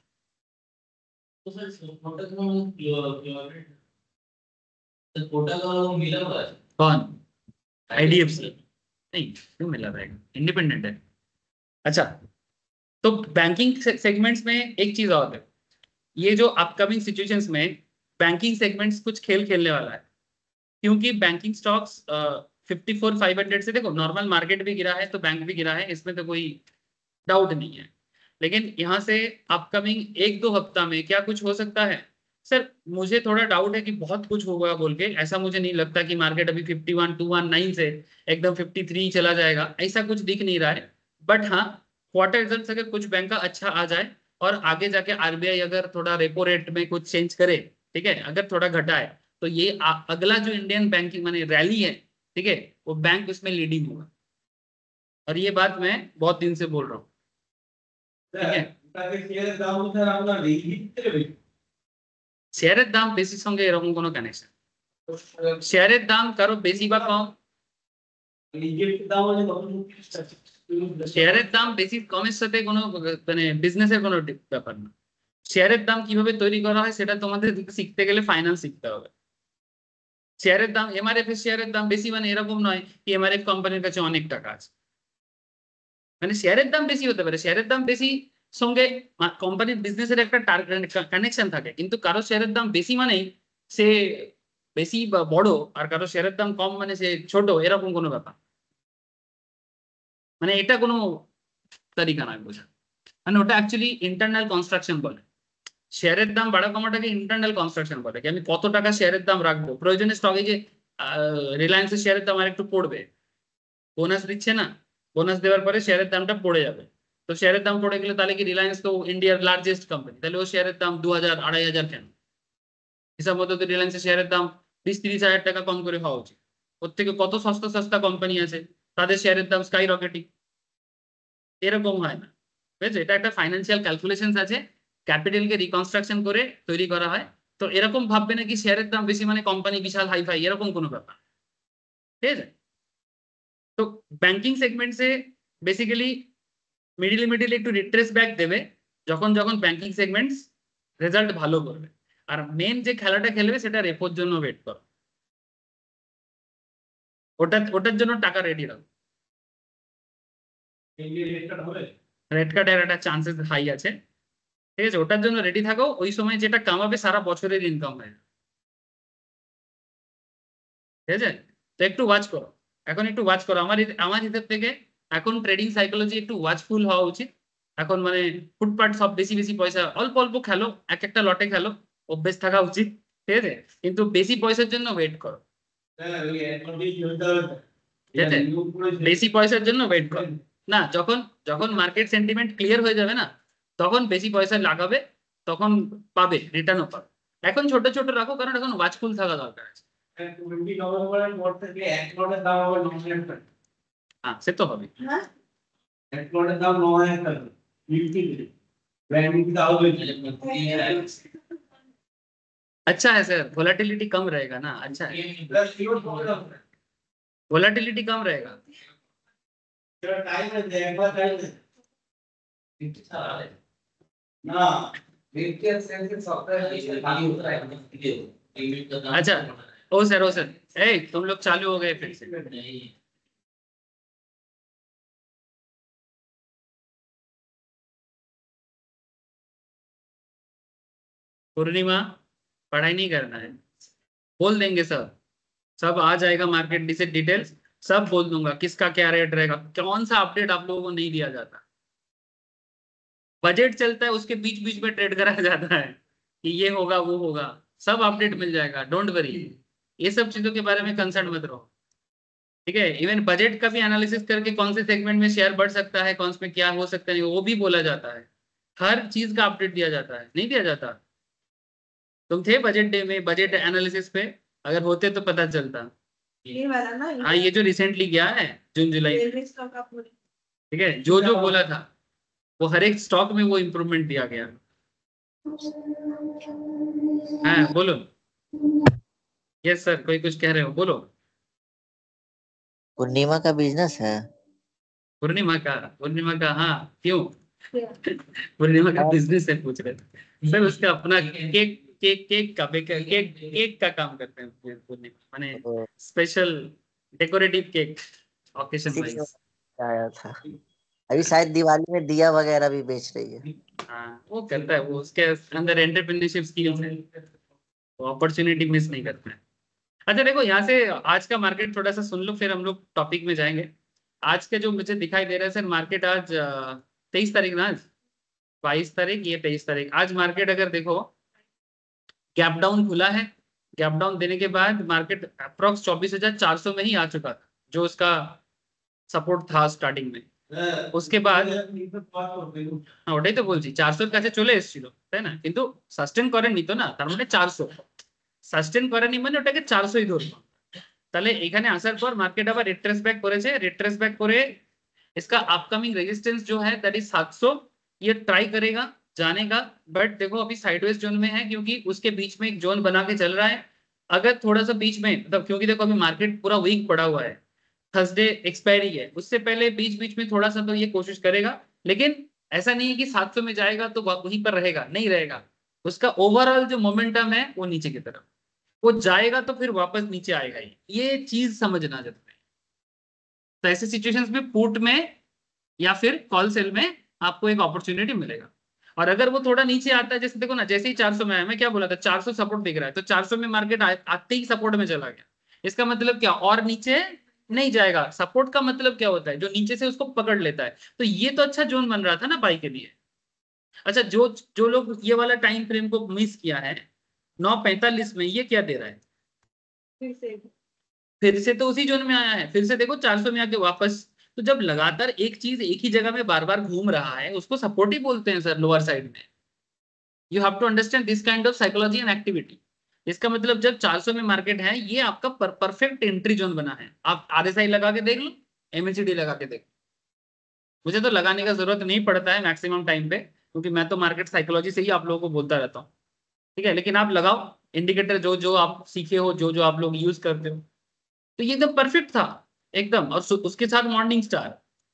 कौन? आईडीएफसी नहीं, क्यों मिला रहेगा, इंडिपेंडेंट है। अच्छा, तो बैंकिंग सेगमेंट्स में एक चीज और है, ये जो अपकमिंग सिचुएशंस में बैंकिंग सेगमेंट्स कुछ खेल खेलने वाला है, क्योंकि बैंकिंग स्टॉक्स 54,500 से, देखो नॉर्मल मार्केट भी गिरा है तो बैंक भी गिरा है, इसमें तो कोई डाउट नहीं है, लेकिन यहाँ से अपकमिंग 1-2 हफ्ता में क्या कुछ हो सकता है सर? मुझे थोड़ा डाउट है कि बहुत कुछ होगा बोल के, ऐसा मुझे नहीं लगता कि मार्केट अभी 51,219 से एकदम 53 चला जाएगा, ऐसा कुछ दिख नहीं रहा है। बट हाँ, क्वार्टर रिजल्ट अगर कुछ बैंक का अच्छा आ जाए और आगे जाके आरबीआई अगर थोड़ा रेपो रेट में कुछ चेंज करे, ठीक है, अगर थोड़ा घटाए, तो ये अगला जो इंडियन बैंकिंग माने रैली है, ठीक है, वो बैंक उसमें लीडिंग होगा, और ये बात मैं बहुत दिन से बोल रहा हूँ, ठीक है। শেয়ারের দাম বেশির সঙ্গে এরকম কোনো কানেকশন? শেয়ারের দাম কারো বেশি বা কম, শেয়ারের দাম বেশি কমের সাথে কোনো মানে বিজনেসের কোনো ব্যাপার না। শেয়ারের দাম কিভাবে তৈরি করা হয় সেটা তোমাদের শিখতে গেলে ফাইন্যান্স শিখতে হবে। শেয়ারের দাম, এমআরএফ এর শেয়ারের দাম বেশি মানে এরকম নয় কি এমআরএফ কোম্পানির কাছে অনেক টাকা আছে, মানে শেয়ারের দাম বেশি হতে পারে, শেয়ারের দাম বেশি সঙ্গে কোম্পানির বিজনেসের একটা কানেকশন থাকে, কিন্তু কারো শেয়ারের দাম বেশি মানেই সে বেশি বা বড়, আর কারো শেয়ারের দাম কম মানে সে ছোট, এরকম কোনো ব্যাপার মানে এটা কোনো তরিকা নয় বোঝা, মানে ওটা অ্যাকচুয়ালি ইন্টারনাল কনস্ট্রাকশন বলে। শেয়ারের দাম বাড়া কমাটাকে ইন্টারনাল কনস্ট্রাকশন বলে, কি আমি কত টাকা শেয়ারের দাম রাখবো, প্রয়োজনে স্টকে যে রিলায়েন্সের শেয়ারের দাম আর একটু পড়বে, বোনাস দিচ্ছে না, বোনাস দেওয়ার পরে শেয়ারের দামটা পড়ে যাবে, তো শেয়ারের দাম পড়ে গেলে তাহলে কি রিলায়েন্স তো ইন্ডিয়ার লার্জেস্ট কোম্পানি, তাহলে ও শেয়ারের দাম 2,000-2,500 কেন? হিসাব মতো তো রিলায়েন্সের শেয়ারের দাম 20-30 হাজার টাকা কম করে হওয়া উচিত। ওর থেকে কত সস্তা সস্তা কোম্পানি আছে, তাদের শেয়ারের দাম স্কাই রকেটিং। এরকম হয় না, বুঝেছো? এটা একটা ফাইন্যান্সিয়াল ক্যালকুলেশন আছে, ক্যাপিটালকে রিকনস্ট্রাকশন করে তৈরি করা হয়। তো এরকম ভাববে না কি শেয়ারের দাম বেশি মানে কোম্পানি বিশাল হাইফাই, এরকম কোনো ব্যাপার, ঠিক আছে? তো ব্যাংকিং সেগমেন্টসে বেসিক্যালি মিডিল একটু রিট্রেস ব্যাক দেবে যখন যখন ব্যাংকিং সেগমেন্টস রেজাল্ট ভালো করবে। আর মেন যে খেলাটা খেলবে সেটা রেপোর জন্য ওয়েট করো, ওটার জন্য টাকা রেডি রাখো। রেড কার্ডের একটা চান্সেস হাই আছে, ঠিক আছে? ওটার জন্য রেডি থাকো, ওই সময় যেটা কামাবে সারা বছরের ইনকাম হয়, ঠিক আছে? তো একটু ওয়াচ করো, এখন একটু ওয়াচ করো। আমার হিসেব থেকে এখন ট্রেডিং সাইকোলজি একটু ওয়াচফুল হওয়া উচিত। এখন মানে ফুটপাট সব বেশি বেশি পয়সা, অল্প অল্প খেলো, এক একটা লটে খেলো, অভ্যেস থাকা উচিত, ঠিক আছে? কিন্তু বেশি পয়সার জন্য ওয়েট করো, ঠিক আছে? বেশি পয়সার জন্য ওয়েট করো না, যখন যখন মার্কেট সেন্টিমেন্ট ক্লিয়ার হয়ে যাবে না, তখন বেশি পয়সা লাগাবে, তখন পাবে, রিটার্নও পাবে। এখন ছোট ছোট রাখো, কারণ এখন ওয়াচফুল থাকা দরকার আছে। হ্যাঁ, সে তো হবে। अच्छा है सर, वोलेटिलिटी कम रहेगा ना, अच्छा है, वोलेटिलिटी कम रहेगा। अच्छा, ओ सर, ए तुम लोग चालू हो गए फिर से। पूर्णिमा, पढ़ाई नहीं करना है, बोल देंगे सब आ जाएगा मार्केट से डिटेल्स, सब बोल दूंगा किसका क्या रेट रहेगा। कौन सा अपडेट आप लोगों को नहीं दिया जाता? बजट चलता है, उसके बीच बीच में ट्रेड कराया जाता है कि ये होगा वो होगा, सब अपडेट मिल जाएगा, डोंट वरी। ये सब चीजों के बारे में कंसर्न मत रहो, ठीक है? इवन बजट का भी एनालिसिस करके कौन से सेगमेंट में शेयर बढ़ सकता है, कौन से में क्या हो सकता है, वो भी बोला जाता है। हर चीज का अपडेट दिया जाता है, नहीं दिया जाता? तुम थे बजट डे में, बजट एनालिसिस पे? अगर होते तो पता चलता। ये वाला ना, हाँ, ये जो रिसेंटली गया है जून जुलाई, रेलवे स्टॉक का पूरी। ठीक है, जो जो बोला था वो हर एक स्टॉक में वो इम्प्रूवमेंट दिया गया। हाँ बोलो। यस सर, कोई कुछ कह रहे हो, बोलो। पूर्णिमा का बिजनेस है। पूर्णिमा का हाँ, क्यों? पूर्णिमा का बिजनेस है पूछ रहे थे सर, उसका अपना केक का काम करते हैं पूर्णिमा, माने special decorative cake occasion wise आया था। अभी शायद दिवाली में दिया वगैरह भी बेच रही है। हाँ, वो करता है, वो उसके अंदर एंटरप्रेन्योरशिप स्किल्स है, वो अपॉर्चुनिटी मिस नहीं करता है। अच्छा देखो, यहाँ से आज का मार्केट थोड़ा सा सुन लो, फिर हम लोग टॉपिक में जाएंगे। आज के जो मुझे दिखाई दे रहा है सर, मार्केट आज 23 तारीख ना, आज 22 तारीख, ये 23 तारीख। आज मार्केट अगर देखो गैप डाउन खुला है, गैप डाउन देने के बाद मार्केट अप्रोक्स 24,400 में ही आ चुका था, जो उसका सपोर्ट था स्टार्टिंग में। उसके बाद ওটাই তো বলছি, 400 এর কাছে চলে এসেছিল, তাই না? কিন্তু সাস্টেন করেনি তো না, তার মানে 400 সাস্টেন করেনি, মানে ওটাকে 400ই ধরবো। তাহলে এখানে আসার পর মার্কেট আবার রিট্রেস ব্যাক করেছে, রিট্রেस बैक করে इसका अपकमिंग रेजिस्टेंस जो है दैट इज 700, ये ट्राई करेगा जाने का। बट देखो अभी साइडवेज जोन में है, क्योंकि उसके बीच में एक जोन बना के चल रहा है। अगर थोड़ा सा बीच में, मतलब क्योंकि देखो अभी मार्केट पूरा वीक पड़ा हुआ है, थर्सडे एक्सपायरी है, उससे पहले बीच बीच में थोड़ा सा तो ये कोशिश करेगा, लेकिन ऐसा नहीं है कि 700 में जाएगा तो वहीं पर रहेगा, नहीं रहेगा। उसका ओवरऑल जो मोमेंटम है वो नीचे की तरफ, वो जाएगा तो फिर वापस नीचे आएगा ही, ये चीज समझना जरूरी है। तो ऐसे सिचुएशंस में पुट में या फिर कॉल सेल में आपको एक अपॉर्चुनिटी मिलेगा। और अगर वो थोड़ा नीचे आता है, जैसे देखो ना, जैसे ही 400 में आया, मैं क्या बोला था, 400 सपोर्ट दिख रहा है, तो 400 में मार्केट आते ही सपोर्ट में चला गया। इसका मतलब क्या, और नीचे नहीं जाएगा। सपोर्ट का मतलब क्या होता है, जो नीचे से उसको पकड़ लेता है। तो ये तो अच्छा जोन बन रहा था ना बाई के लिए। अच्छा, जो लोग ये वाला टाइम फ्रेम को मिस किया है, 9:45 में ये क्या दे रहा है, फिर से तो उसी जोन में आया है, फिर से देखो 400 में आके वापस। तो जब लगातार एक चीज एक ही जगह में बार बार घूम रहा है, उसको सपोर्ट ही बोलते हैं सर, लोअर साइड में। You have to understand this kind of psychology and activity. इसका मतलब जब 400 में मार्केट है, ये आपका परफेक्ट एंट्री जोन बना है। आप RSI लगा के देख लो, MACD लगा के देख लो। मुझे तो लगाने का जरूरत नहीं पड़ता है मैक्सिमम टाइम पे, क्योंकि मैं तो मार्केट साइकोलॉजी से ही आप लोगों को बोलता रहता हूँ, ठीक है। लेकिन आप लगाओ इंडिकेटर जो जो आप सीखे हो, जो जो आप लोग यूज करते हो, तो ये एकदम परफेक्ट था एकदम। और उसके साथ मॉर्निंग स्टार।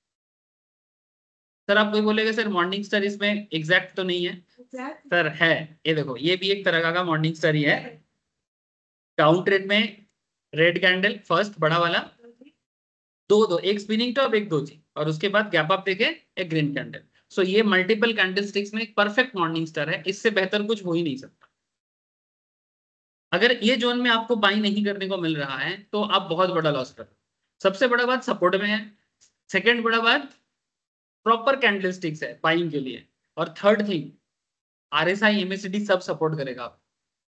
सर आप कोई बोलेगा सर मॉर्निंग स्टार इसमें एग्जैक्ट तो नहीं है, Exact. सर है। ये देखो, ये भी एक तरह का मॉर्निंग स्टार ही है। डाउन ट्रेड में रेड कैंडल फर्स्ट बड़ा वाला, दो एक स्पिनिंग टॉप एक दोजी, और उसके बाद गैप अप देखे एक ग्रीन कैंडल। सो ये मल्टीपल कैंडलस्टिक्स में एक परफेक्ट मॉर्निंग स्टार है, इससे बेहतर कुछ हो ही नहीं सकता। अगर ये जोन में आपको बाई नहीं करने को मिल रहा है तो आप बहुत बड़ा लॉस कर रहे हो। सबसे बड़ा बात सपोर्ट में है, सेकेंड बड़ा बात प्रॉपर कैंडलस्टिक्स है बाइंग के लिए, और थर्ड थिंग RSI MACD सब सपोर्ट करेगा। आप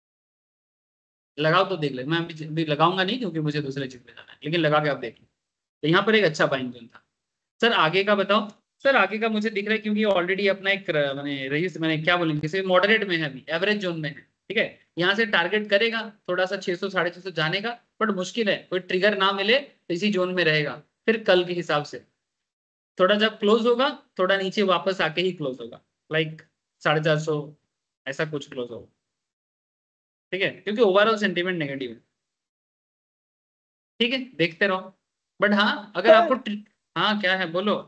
लगाओ तो देख ले, मैं अभी लगाऊंगा नहीं क्योंकि मुझे दूसरे चीज में जाना है, लेकिन लगा के आप देख लो। तो यहाँ पर एक अच्छा बाइंग जोन था। सर आगे का बताओ। सर आगे का मुझे दिख रहा है क्योंकि ऑलरेडी अपना एक मैंने क्या बोलेंगे, जैसे मॉडरेट में है, अभी एवरेज जोन में है, ठीक है। यहाँ से टारगेट करेगा थोड़ा सा 600 650 जाने का, बट मुश्किल है, कोई ट्रिगर ना मिले तो इसी जोन में रहेगा। फिर कल के हिसाब से थोड़ा जब क्लोज होगा, थोड़ा नीचे वापस आके ही क्लोज होगा, लाइक 450 ऐसा कुछ क्लोज होगा, ठीक है, क्योंकि ओवरऑल सेंटीमेंट नेगेटिव है, ठीक है, देखते रहो। बट हाँ अगर आपको हाँ क्या है बोलो।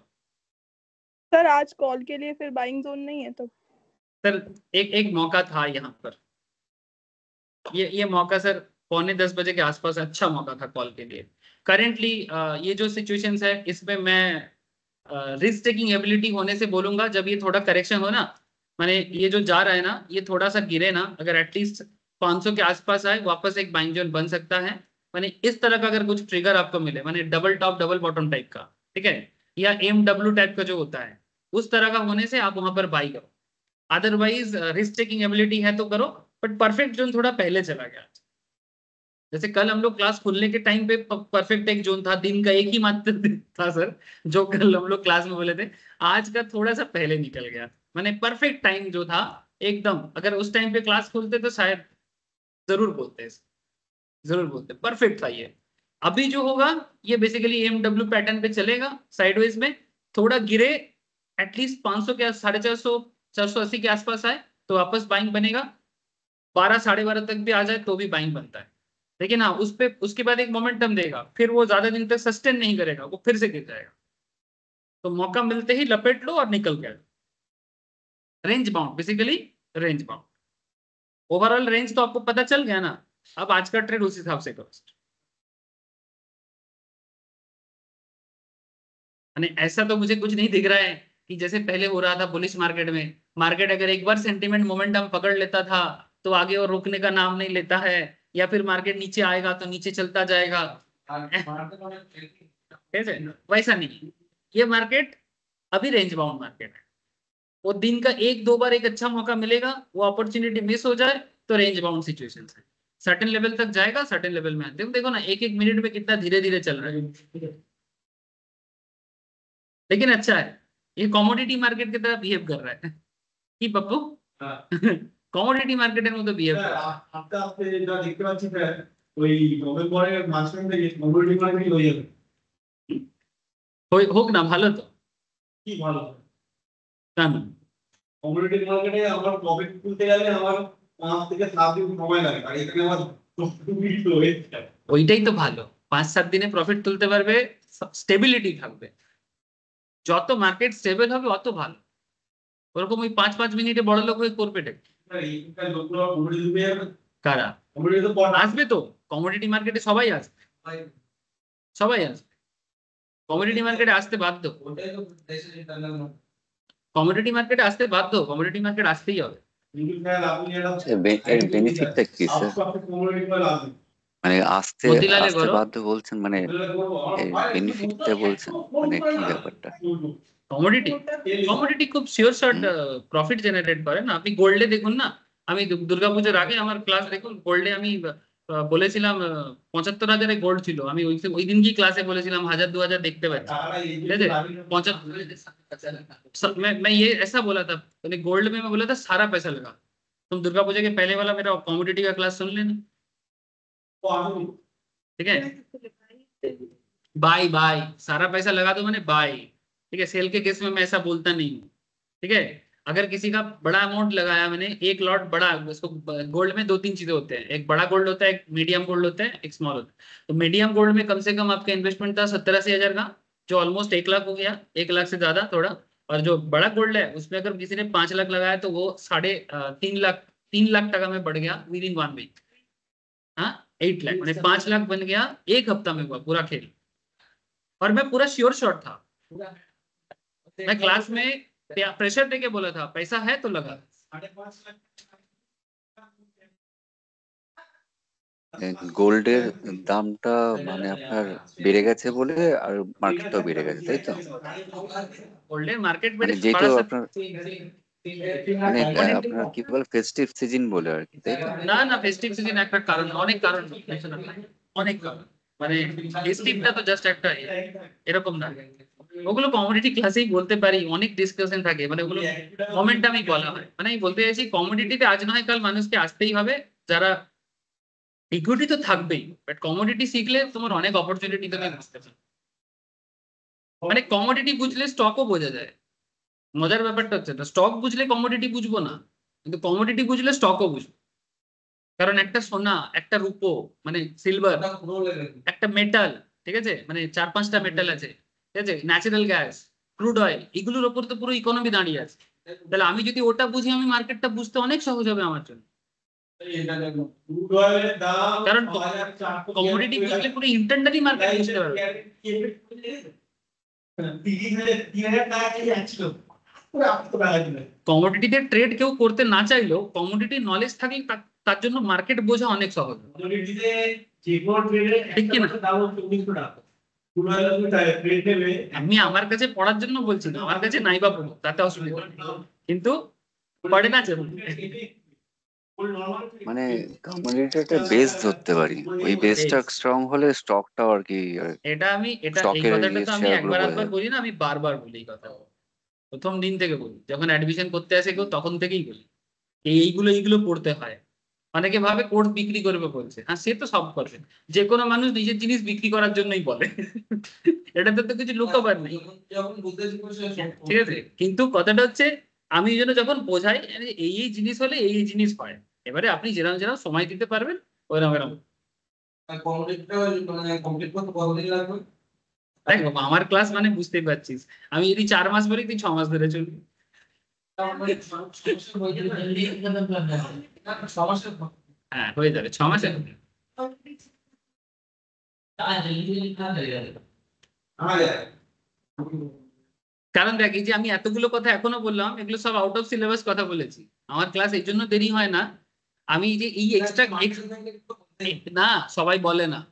सर आज कॉल के लिए फिर बाइंग जोन नहीं है तो? सर एक एक मौका था यहाँ पर, ये मौका सर 9:45 के आसपास अच्छा मौका था कॉल के लिए। करेंटली ये जो सिचुएशंस है इसमें मैं रिस्क टेकिंग एबिलिटी होने से बोलूंगा, जब ये थोड़ा करेक्शन हो ना, माने ये जो जा रहा है ना ये थोड़ा सा गिरे ना, अगर एटलीस्ट 500 के आसपास आए वापस एक बाइंग जोन बन सकता है। माने इस तरह का अगर कुछ ट्रिगर आपको मिले, माने double top double bottom type का, ठीक है, या MW टाइप का जो होता है, उस तरह का होने से आप वहां पर बाई करो। अदरवाइज रिस्क टेकिंग एबिलिटी है तो करो, बट परफेक्ट जोन थोड़ा पहले चला गया। जैसे कल हम लोग क्लास खुलने के टाइम पे परफेक्ट एक जोन था, दिन का एक ही मात्र दिन था सर, जो कल हम लोग क्लास में बोले थे, आज का थोड़ा सा पहले निकल गया। मैंने परफेक्ट टाइम जो था एकदम, अगर उस टाइम पे क्लास खुलते तो शायद जरूर बोलते, जरूर बोलते, परफेक्ट था ये। अभी जो होगा ये बेसिकली MW पैटर्न पे चलेगा, साइडवेज में थोड़ा गिरे, एटलीस्ट 500 के 450 480 के आसपास आए तो वापस बाइंग बनेगा, 12 12:30 तक भी आ जाए तो भी बाइंग बनता है। लेकिन हाँ उस पे उसके बाद एक मोमेंटम देगा, फिर वो ज्यादा दिन तक सस्टेन नहीं करेगा, वो फिर से गिर जाएगा। तो मौका मिलते ही लपेट लो और निकल गया। Range bound, basically range bound. Overall range तो आपको पता चल गया ना, अब आज का ट्रेड उस हिसाब से करो। ऐसा तो मुझे कुछ नहीं दिख रहा है कि जैसे पहले हो रहा था बुलिश मार्केट में, मार्केट अगर एक बार सेंटीमेंट मोमेंटम पकड़ लेता था तो आगे और रुकने का नाम नहीं लेता है, या फिर मार्केट नीचे आएगा तो नीचे चलता जाएगा, कैसे, वैसा नहीं। ये मार्केट अभी रेंज बाउंड मार्केट है। वो दिन का एक दो बार एक अच्छा मौका मिलेगा, वो अपॉर्चुनिटी मिस हो जाए तो रेंज बाउंड सिचुएशन है। सर्टेन लेवल तक जाएगा, सर्टेन लेवल में देखो ना, एक एक मिनट में कितना धीरे धीरे चल रहा है, लेकिन अच्छा है। ये कमोडिटी मार्केट की तरह बिहेव कर रहा है कि पप्पू, कमोडिटी मार्केटेर মতো বিহেভ করে। আপনি আপনি যেটা দেখতে পাচ্ছেন ওই নভেম্বরের মাঝখান থেকে কমোডিটি মার্কেট হয়ে যাবে। হোক না, ভালো তো, কি ভালো কেন কমোডিটি মার্কেটে আমার প্রফিট তুলতে গেলে আমার 5 থেকে 7 দিন সময় লাগে, আর এখানে আমার 2 মিনিট হয়ে যায়। ওইটাই তো ভালো, 5-7 দিনে প্রফিট তুলতে পারবে, স্টেবিলিটি থাকবে। যত মার্কেট স্টেবল হবে অত ভালো। ওরকম ওই 5-5 মিনিটে বড় লোক হয়ে করবে এটা কারা? আসবে তো, কমোডিটি মার্কেটে সবাই আসবে, সবাই আসবে, কমোডিটি মার্কেটে আসতে বাধ্য, কমোডিটি মার্কেটে আসতে বাধ্য, কমোডিটি মার্কেট আসতেই হবে। এর বেনিফিটটা কি স্যার? মানে আসতে বাধ্য বলছেন, মানে বেনিফিটটা বলছেন, মানে কি ব্যাপারটা? কমোডিটি খুব শিওর শর্ট প্রফিট জেনারেট করে না। আপনি গোল্ডে দেখুন না, আমি দুর্গাপূজার আগে আমার ক্লাস দেখুন, গোল্ডে আমি বলেছিলাম 75,000 গোল্ড ছিল, আমি ওই দিন কি ক্লাসে বলেছিলাম 1000-2000 দেখতে পাচ্ছি, ठीक है 75। मैं ये ऐसा बोला था, गोल्ड में मैं बोला था सारा पैसा लगा, तुम दुर्गा पूजा के पहले वाला मेरा कॉमोडिटी का क्लास सुन लेना, ठीक है। बाय बाय, सारा पैसा लगा दो मैंने बाय, ठीक है। सेल के केस में मैं ऐसा बोलता नहीं हूँ, ठीक है। अगर किसी का बड़ा अमाउंट लगाया मैंने, एक लॉट बड़ा, उसको गोल्ड में 2-3 चीजें होते हैं, एक बड़ा गोल्ड होता है, एक मीडियम गोल्ड होता है, एक स्मॉल होता है। तो मीडियम गोल्ड में कम से कम आपका इन्वेस्टमेंट था 70-80 हजार का, जो ऑलमोस्ट 1 लाख हो गया, 1 लाख से ज्यादा थोड़ा। और जो बड़ा गोल्ड है उसमें अगर किसी ने 5 लाख लगाया तो वो 3.5 लाख 3 लाख टका में बढ़ गया विद इन 1 वीक। हाँ, 8 लाख मैंने 5 लाख बन गया 1 हफ्ता में हुआ पूरा खेल। और मैं पूरा श्योर शॉट था, मैं क्लास में प्रेशर देके बोला था पैसा है तो लगा। 5.5 গোল্ডের দামটা মানে আপনার বেড়ে গেছে বলে আর মার্কেটটাও বেড়ে গেছে, তাই তো? গোল্ডের মার্কেট মানে বেড়ে যেহেতু বাড়া আপনার মানে আপনার কি বলে ফেস্টিভ সিজন বলে আর কি, তাই তো? না না, ফেস্টিভ সিজন একটা কারণ, অনেক কারণ, অনেক কারণ। মানে ফেস্টিভটা তো জাস্ট একটা এরকম না, ওগুলো কমোডিটি ক্লাসেই বলতে পারি, অনেক ডিসকাশন থাকে, মানে ওগুলো মোমেন্টামই বলা হয়। মানে আমি বলতে চাইছি কমোডিটিতে আজ নয় কাল মানুষকে আসতেই হবে, যারা ইকুইটি তো থাকবেই, বাট কমোডিটি শিখলে তোমার অনেক অপরচুনিটি তুমি বুঝতে পারবে। মানে কমোডিটি বুঝলে স্টকও বোঝা যায়। মজার ব্যাপারটা হচ্ছে না, স্টক বুঝলে কমোডিটি বুঝবো না, কিন্তু কমোডিটি বুঝলে স্টকও বুঝবো। কারণ একটা সোনা, একটা রূপো, মানে সিলভার, একটা মেটাল, ঠিক আছে, মানে 4-5টা মেটাল আছে, ঠিক আছে, ন্যাচারাল গ্যাস, ক্রুড অয়েল, এগুলোর উপর তো পুরো ইকোনমি দাঁড়িয়ে আছে। তাহলে আমি যদি ওটা বুঝি, আমি মার্কেটটা বুঝতে অনেক সহজ হবে আমার জন্য। কারণ কমোডিটি বুঝলে পুরো ইন্টারনালি মার্কেট বুঝতে পারবে। কমোডিটিতে ট্রেড কেউ করতে না চাইলেও কমোডিটি নলেজ থাকলে তার জন্য মার্কেট বোঝা অনেক সহজ। ঠিক কি না? আমি আমার কাছে পড়ার জন্য বলছি না, আমার কাছে নাই বা পড়ো, তাতে অসুবিধা নেই, কিন্তু পড়ে না চাই। মানে কমোডিটি একটা বেস ধরতে পারি, ওই বেসটা স্ট্রং হলে স্টকটাও আর কি, এটা এই স্টকের কথাটা তো আমি শেয়ার গুলো একবার বলি না, আমি বারবার বলি এই কথা, প্রথম দিন থেকে বলি, যখন অ্যাডমিশন করতে আসে কেউ তখন থেকেই বলি এইগুলো পড়তে হয়। অনেকে ভাবে কোর্স বিক্রি করবে বলছে, হ্যাঁ সে তো সব করবে, যে কোনো মানুষ নিজের জিনিস বিক্রি করার জন্যই বলে, এটাতে তো কিছু লুকাবার নেই, ঠিক আছে। কিন্তু কথাটা হচ্ছে আমি এই জন্য যখন বোঝাই এই জিনিস হলে এই জিনিস হয়, এবারে আপনি যেরকম যেরকম সময় দিতে পারবেন ওইরকম এরকম। আমার ক্লাস মানে বুঝতেই পারছিস, আমি যদি 4 মাস বলি তুই 6 মাস ধরে চলবি। হ্যাঁ হয়ে যাবে 6 মাসে। কারণ দেখ, এই যে আমি এতগুলো কথা এখনো বললাম, এগুলো সব আউট অফ সিলেবাস কথা বলেছি। আমার ক্লাস এই জন্য দেরি হয় না, আমি যে এই এক্সট্রা না, সবাই বলে না,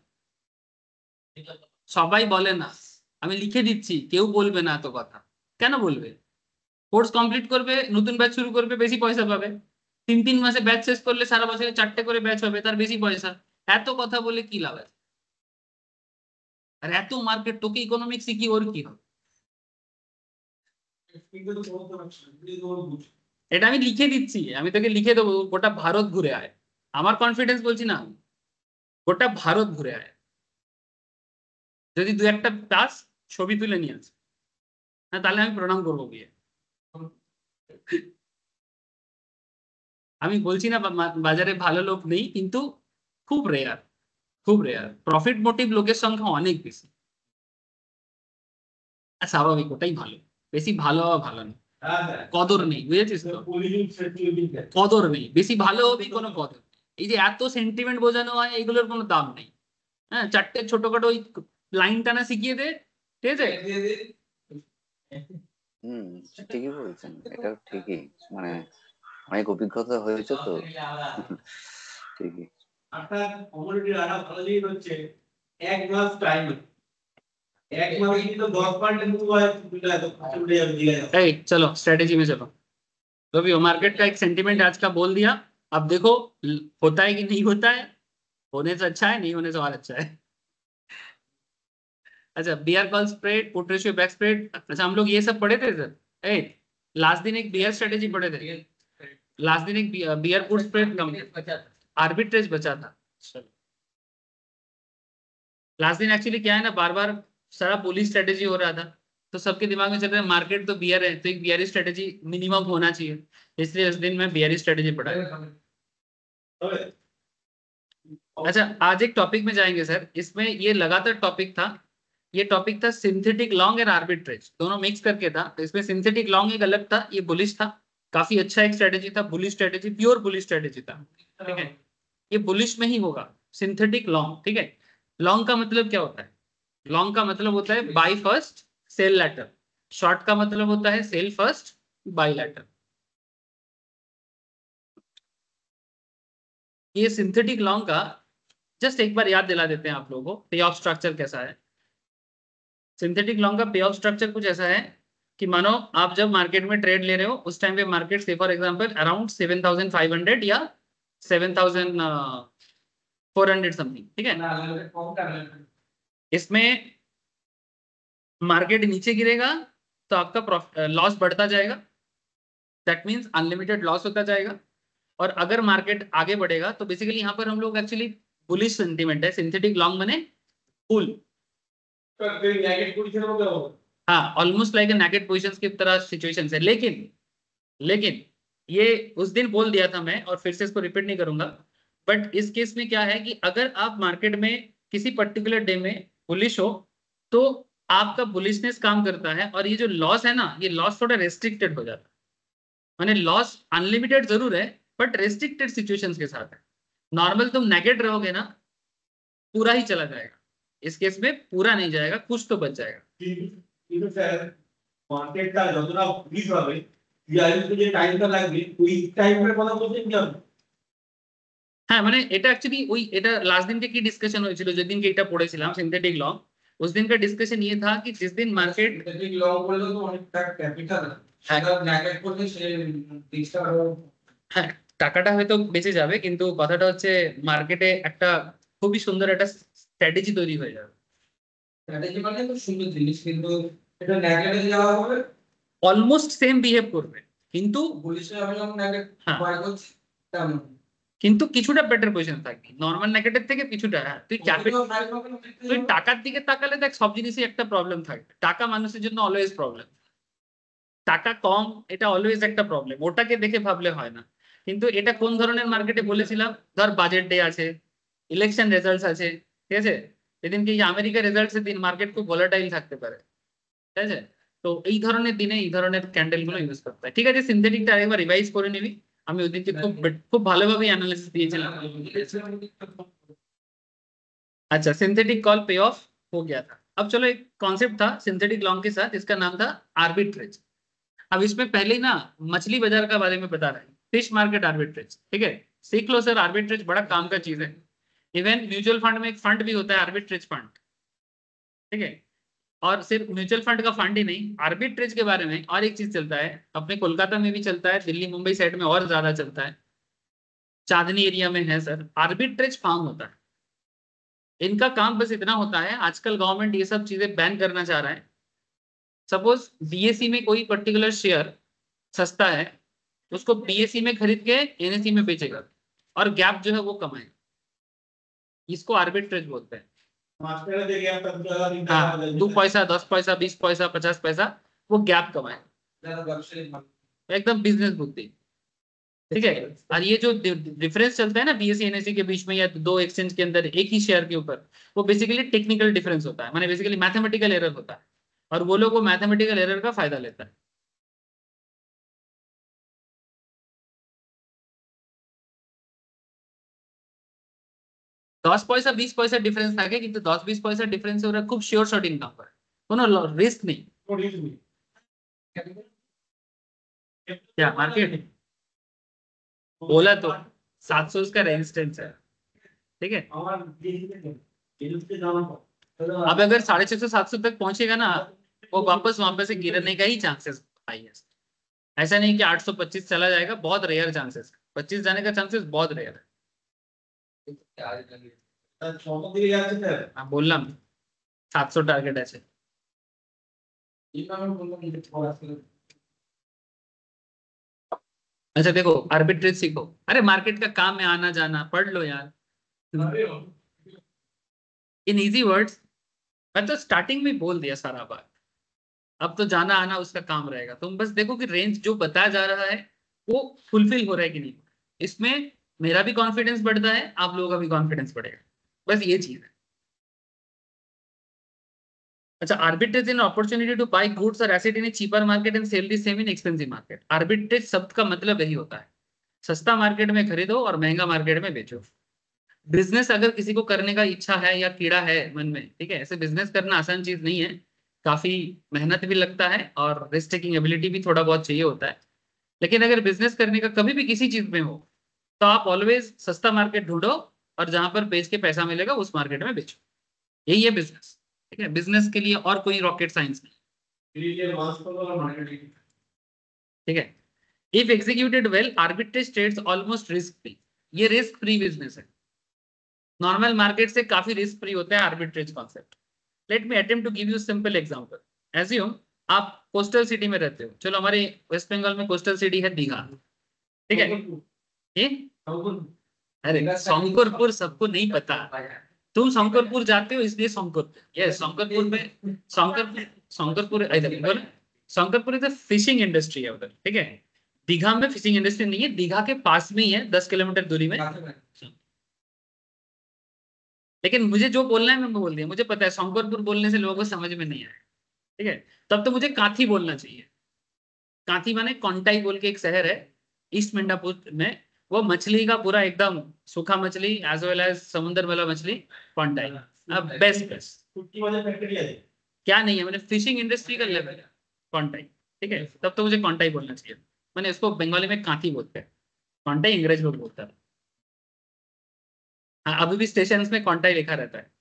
সবাই বলে না, আমি লিখে দিচ্ছি, কেউ বলবে না এত কথা। কেন বলবে? কোর্স কমপ্লিট করবে, নতুন ব্যাচ শুরু করবে, বেশি পয়সা পাবে। 3 মাসে ব্যাচ শেষ করলে সারা বছরে 4টে করে ব্যাচ হবে, তার বেশি পয়সা। এত কথা বলে কি লাভ আছে? আর এত মার্কেট, তোকে ইকোনমিক্স শিখি ওর কি হবে? এটা আমি লিখে দিচ্ছি, আমি তোকে লিখে দেবো, গোটা ভারত ঘুরে আয়। আমার কনফিডেন্স বলছি না, গোটা ভারত ঘুরে আয়, যদি 2-1টা পাস ছবি তুলে নিয়ে আসে, হ্যাঁ তাহলে আমি প্রণাম করবো গিয়ে। আমি বলছি না বাজারে ভালো লোক নেই, কিন্তু খুব রেয়ার, খুব রেয়ার। প্রফিট মোটিভ লোকের সংখ্যা অনেক বেশি। স্বাভাবিক, ওটাই ভালো, বেশি ভালো হওয়া ভালো না, কদর নেই, বুঝেছিস তো? কদর নেই, বেশি ভালো হবে কোনো কদর নেই। এই যে এত সেন্টিমেন্ট বোঝানো হয়, এগুলোর কোনো দাম নেই। হ্যাঁ, 4টে ছোটখাটো ওই লাইন টানা শিখিয়ে দে, ঠিক আছে। ঠিকই বলছেন, এটা ঠিকই, মানে অনেক অভিজ্ঞতা হয়েছে তো, ঠিকই। একটা কমিউনিটির আরো ভালো জিনিস হচ্ছে 1 মাস টাইম, 1 मास की तो 10% हुआ है, चलो स्ट्रेटेजी में चलो। तो भी मार्केट का एक सेंटीमेंट आज का बोल दिया, अब देखो होता है कि नहीं होता है, होने से अच्छा है, नहीं होने से और अच्छा है। अच्छा, bear call spread, put ratio, back spread, अच्छा हम लोग ये सब पढ़े थे सर। लास्ट दिन एक बियर स्ट्रेटेजी पढ़े थे, लास्ट दिन एक bear put spread cum arbitrage बचा था। लास्ट दिन एक्चुअली क्या है ना, बार बार सारा बुलिश स्ट्रेटेजी हो रहा था, तो सबके दिमाग में चल रहा है मार्केट तो बियर है, तो एक बियरी स्ट्रेटेजी मिनिमम होना चाहिए, इसलिए उस दिन मैं बियरी स्ट्रेटेजी पढ़ा। अच्छा, आज एक टॉपिक में जाएंगे सर, इसमें ये लगातार टॉपिक था, ये टॉपिक था सिंथेटिक लॉन्ग एंड आर्बिट्रेज, दोनों मिक्स करके था। तो इसमें सिंथेटिक लॉन्ग एक अलग था, ये बुलिश था, काफी अच्छा एक स्ट्रेटेजी था, bullish strategy, pure bullish strategy था, ठीक है। ये बुलिश में ही होगा सिंथेटिक लॉन्ग, ठीक है। लॉन्ग का मतलब क्या होता है? लॉन्ग का मतलब होता है buy first sell later, short का मतलब होता है सेल फर्स्ट बाई लैटर। ये सिंथेटिक लॉन्ग का जस्ट एक बार याद दिला देते हैं आप लोगों को, पे ऑफ स्ट्रक्चर कैसा है। सिंथेटिक लॉन्ग का पे ऑफ स्ट्रक्चर कुछ ऐसा है कि मानो आप जब मार्केट में ट्रेड ले रहे हो, उस टाइम पे मार्केट से फॉर एग्जांपल अराउंड 7,500 या 7,400 समथिंग, ठीक है। इसमें मार्केट नीचे गिरेगा तो आपका लॉस बढ़ता जाएगा, दैट मीन्स अनलिमिटेड लॉस होता जाएगा। और अगर मार्केट आगे बढ़ेगा तो बेसिकली यहाँ पर हम लोग एक्चुअली बुलिश सेंटीमेंट है, सिंथेटिक लॉन्ग बने बुल, हाँ ऑलमोस्ट लाइक नेगेटिव पोजीशंस की तरह सिचुएशन है। लेकिन ये उस दिन बोल दिया था मैं, और फिर से इसको रिपीट नहीं करूंगा, बट इस केस में क्या है कि अगर आप मार्केट में किसी पर्टिकुलर डे में बुलिश हो तो आपका बुलिशनेस काम करता है, और ये जो लॉस है ना, ये लॉस थोड़ा रेस्ट्रिक्टेड हो जाता है, माने लॉस अनलिमिटेड जरूर है बट रेस्ट्रिक्टेड सिचुएशंस के साथ है। नॉर्मल तुम नेगेट रहोगे ना, पूरा ही चला जाएगा, इस केस में पूरा नहीं जाएगा, कुछ तो बच जाएगा। মার্কেটটা যতটা ফ্রিজ হবে রিয়ালিটি যে টাইমটা লাগবে ওই টাইমের কথা বলতে কি হবে? হ্যাঁ মানে এটা অ্যাকচুয়ালি ওই এটা লাস্ট দিনকে কি ডিসকাশন হয়েছিল, যেদিনকে এটা পড়েছিলাম সিনথেটিক লং, उस दिन का डिस्कशन ये था कि जिस दिन मार्केट সিনথেটিক লং বললে তো অনেকটা ক্যাপিটাল সেটা নেগেট করলে সে রিস্কটা হ্যাঁ টাকাটা হয়তো বেঁচে যাবে, কিন্তু কথাটা হচ্ছে মার্কেটে একটা খুবই সুন্দর একটা স্ট্র্যাটেজি তৈরি হয়ে যাবে। স্ট্র্যাটেজি মানে খুব সুন্দর জিনিস, কিন্তু এটা নেগেটে যাওয়া হবে অলমোস্ট সেম বিহেভ করবে, কিন্তু বুলিশে আমি যখন নেগেট বাই করছি তেমন, কিন্তু কিছুটা বেটার পজিশন থাকবে নরমাল নেগেটিভ থেকে কিছুটা। হ্যাঁ তুই টাকার দিকে তাকালে দেখ, সব জিনিসই একটা প্রবলেম থাকবে, টাকা মানুষের জন্য অলওয়েজ প্রবলেম, টাকা কম এটা অলওয়েজ একটা প্রবলেম, ওটাকে দেখে ভাবলে হয় না। কিন্তু এটা কোন ধরনের মার্কেটে বলেছিলাম, ধর বাজেট ডে আছে, ইলেকশন রেজাল্টস আছে, ঠিক আছে, সেদিনকে এই আমেরিকার রেজাল্টসের দিন মার্কেট খুব ভোলাটাইল থাকতে পারে, ঠিক আছে। তো এই ধরনের দিনে এই ধরনের ক্যান্ডেল গুলো ইউজ করতে হয়। ঠিক আছে, সিনথেটিকটা আরেকবার রিভাইজ করে নিবি, আমি ওই দিনকে খুব ভালোভাবে অ্যানালিসিস দিয়েছিলাম। अच्छा सिंथेटिक कॉल पे ऑफ हो गया था। अब चलो एक कॉन्सेप्ट था सिंथेटिक लॉन्ग के साथ, इसका नाम था आर्बिट्रेज। अब इसमें पहले ही ना मछली बाजार का बारे में बता रहे हैं, फिश मार्केट आर्बिट्रेज, ठीक है। सीख लो सर, आर्बिट्रेज बड़ा काम का चीज है। इवन म्यूचुअल फंड में एक फंड भी होता है आर्बिट्रेज फंड, ठीक है। और सिर्फ म्यूचुअल फंड का फंड ही नहीं, आर्बिट्रेज के बारे में और एक चीज चलता है, अपने कोलकाता में भी चलता है, दिल्ली मुंबई साइड में और ज्यादा चलता है, चांदनी एरिया में है सर, आर्बिट्रेज फार्म होता है। इनका काम बस इतना होता है, आजकल गवर्नमेंट ये सब चीजें बैन करना चाह रहा है। सपोज बीएसई में कोई पर्टिकुलर शेयर सस्ता है, उसको बीएसई में खरीद के एनएसई में बेचेगा और गैप जो है वो कमाएगा, इसको आर्बिट्रेज बोलते हैं। हाँ 2 पैसा 10 पैसा 20 पैसा 50 पैसा वो गैप कमाए, एकदम बिजनेस बुद्धि, ठीक है। और ये जो डिफरेंस चलता है ना बीएसई एनएसई के बीच में या दो एक्सचेंज के अंदर एक ही शेयर के ऊपर, वो बेसिकली टेक्निकल डिफरेंस होता है, माने बेसिकली मैथमेटिकल एरर होता है, और वो लोग वो मैथमेटिकल एरर का फायदा लेता है। दस पैसा 20 पैसा डिफरेंस থাকে, কিন্তু 10-20 पैसा डिफरेंस ওরা খুব শিওর শর্ট ইনকাম করে, কোনো রিস্ক নেই। क्या मार्केट बोला तो 700 उसका रेजिस्टेंस है, ठीक है। अब अगर 650-700 तक पहुंचेगा ना, वो वापस वहां पे से गिरने का ही चांसेस हाई है। ऐसा नहीं कि 825 चला जाएगा, बहुत रेयर चांसेस, 25 जाने का चांसेस बहुत रेयर है। बोललाम 700 টার্গেট আছে। अच्छा देखो, आर्बिट्रेज सीखो, अरे मार्केट का काम है आना जाना, पढ़ लो यार। इन इजी वर्ड्स, मैं तो स्टार्टिंग में बोल दिया सारा बात। अब तो जाना आना उसका काम रहेगा, तुम बस देखो कि रेंज जो बताया जा रहा है वो फुलफिल हो रहा है कि नहीं। इसमें मेरा भी कॉन्फिडेंस बढ़ता है, आप लोगों का भी कॉन्फिडेंस बढ़ेगा, बस ये चीज है। अच्छा, arbitrage in opportunity to buy goods और asset in a cheaper market and sell the same in expensive market. Arbitrage शब्द का मतलब यही होता है, सस्ता मार्केट में खरीदो और महंगा मार्केट में बेचो। बिजनेस अगर किसी को करने का इच्छा है या कीड़ा है मन में, ठीक है, ऐसे बिजनेस करना आसान चीज नहीं है, काफी मेहनत भी लगता है और रिस्क टेकिंग एबिलिटी भी थोड़ा बहुत चाहिए होता है। लेकिन अगर बिजनेस करने का कभी भी किसी चीज में हो तो आप ऑलवेज सस्ता मार्केट ढूंढो और जहां पर बेच के पैसा मिलेगा उस मार्केट में बेचो। यही है बिजनेस, ठीक है, बिजनेस के लिए और कोई रॉकेट साइंस नहीं, ठीक है। If executed well arbitrage trades almost risk free, ये रिस्क फ्री बिजनेस है, नॉर्मल मार्केट से काफी रिस्क फ्री होता है arbitrage concept. Let me attempt to give you simple example. Assume आप कोस्टल सिटी में रहते हो, चलो हमारे वेस्ट बंगाल में कोस्टल सिटी है दीघा, ठीक है। ये अरे शंकरपुर सबको नहीं पता, तुम शंकरपुर जाते हो इसलिए शंकरपुर, ये शंकरपुर में Shankarpur Shankarpur is fishing industry है उधर, ठीक है। दीघा में फिशिंग इंडस्ट्री नहीं है, दीघा के पास में ही है, 10 किलोमीटर दूरी में। लेकिन मुझे जो बोलना है मैं बोल दिया, मुझे पता है शंकरपुर बोलने से लोगों को समझ में नहीं आया, ठीक है। तब तो मुझे काथी बोलना चाहिए। काथी माने कोंटाई बोल के एक शहर है ईस्ट मिंडापुर में, वो मछली का पूरा एकदम सूखा मछली एज वेल एज समुद्र वाला मछली कोंटाई, अब बेस्ट क्या नहीं है, मैंने फिशिंग इंडस्ट्री का लेवल है कोंटाई, ठीक है। तब तो मुझे कोंटाई बोलना चाहिए, मैंने इसको बंगाली में काथी बोलते हैं, कोंटाई अंग्रेज लोग बोलता है। हाँ, अभी भी स्टेशन में कोंटाई लिखा रहता है,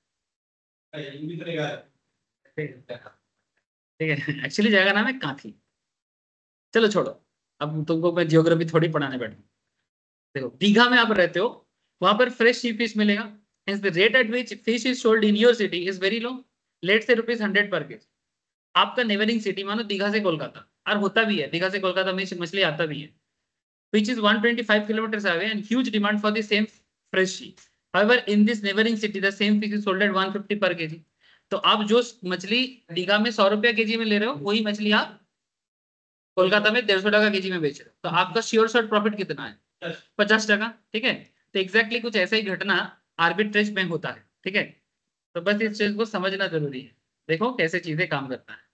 ठीक है। एक्चुअली जगह नाम है काथी। चलो छोड़ो, अब तुमको मैं जियोग्राफी थोड़ी पढ़ाने बैठूं। देखो दीघा में आप रहते हो, वहां पर फ्रेश सी फिश मिलेगा, hence the rate at which fish is sold in your city is very low, let's say ₹100 per kg। आपका नेबरिंग सिटी मानो दीघा से कोलकाता, और होता भी है दीघा से कोलकाता में मछली आता भी है, which is 125 kilometers away and huge demand for the same fresh sea। However, in this neighboring city, the same fish is sold at 150 per kg। तो आप जो मछली दीघा में 100 रुपया केजी में ले रहे हो, वही मछली आप कोलकाता में 150 टका केजी में बेच रहे हो, तो आपका श्योर शॉर्ट प्रॉफिट कितना है? 50 टका, ठीक है। तो एग्जैक्टली कुछ ऐसा ही घटना आर्बिट्रेज में होता है, ठीक है। तो बस इस चीज को समझना जरूरी है, देखो कैसे चीजें काम करता है।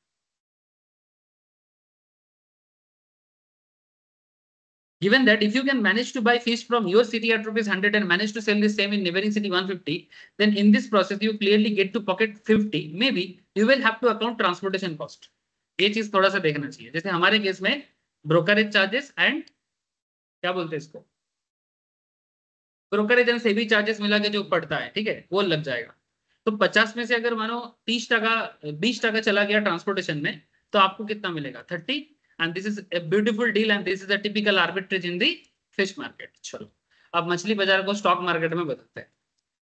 Given that if you can manage to buy fish from your city at ₹100 and manage to sell the same in neighboring city 150, then in this process you clearly get to pocket 50। Maybe you will have to account transportation cost। ये चीज थोड़ा सा देखना चाहिए, जैसे हमारे केस में ब्रोकरेज चार्जेस एंड क्या बोलते हैं इसको, ब्रोकरेज एंड सेवी चार्जेस मिला के जो पड़ता है, ठीक है, वो लग जाएगा। तो 50 में से अगर मानो 30 टका 20 टका चला गया ट्रांसपोर्टेशन में, तो आपको कितना मिलेगा? 30। And this is a beautiful deal and this is a typical arbitrage in the fish market. चलो अब मछली बाजार को स्टॉक मार्केट में बदलते हैं।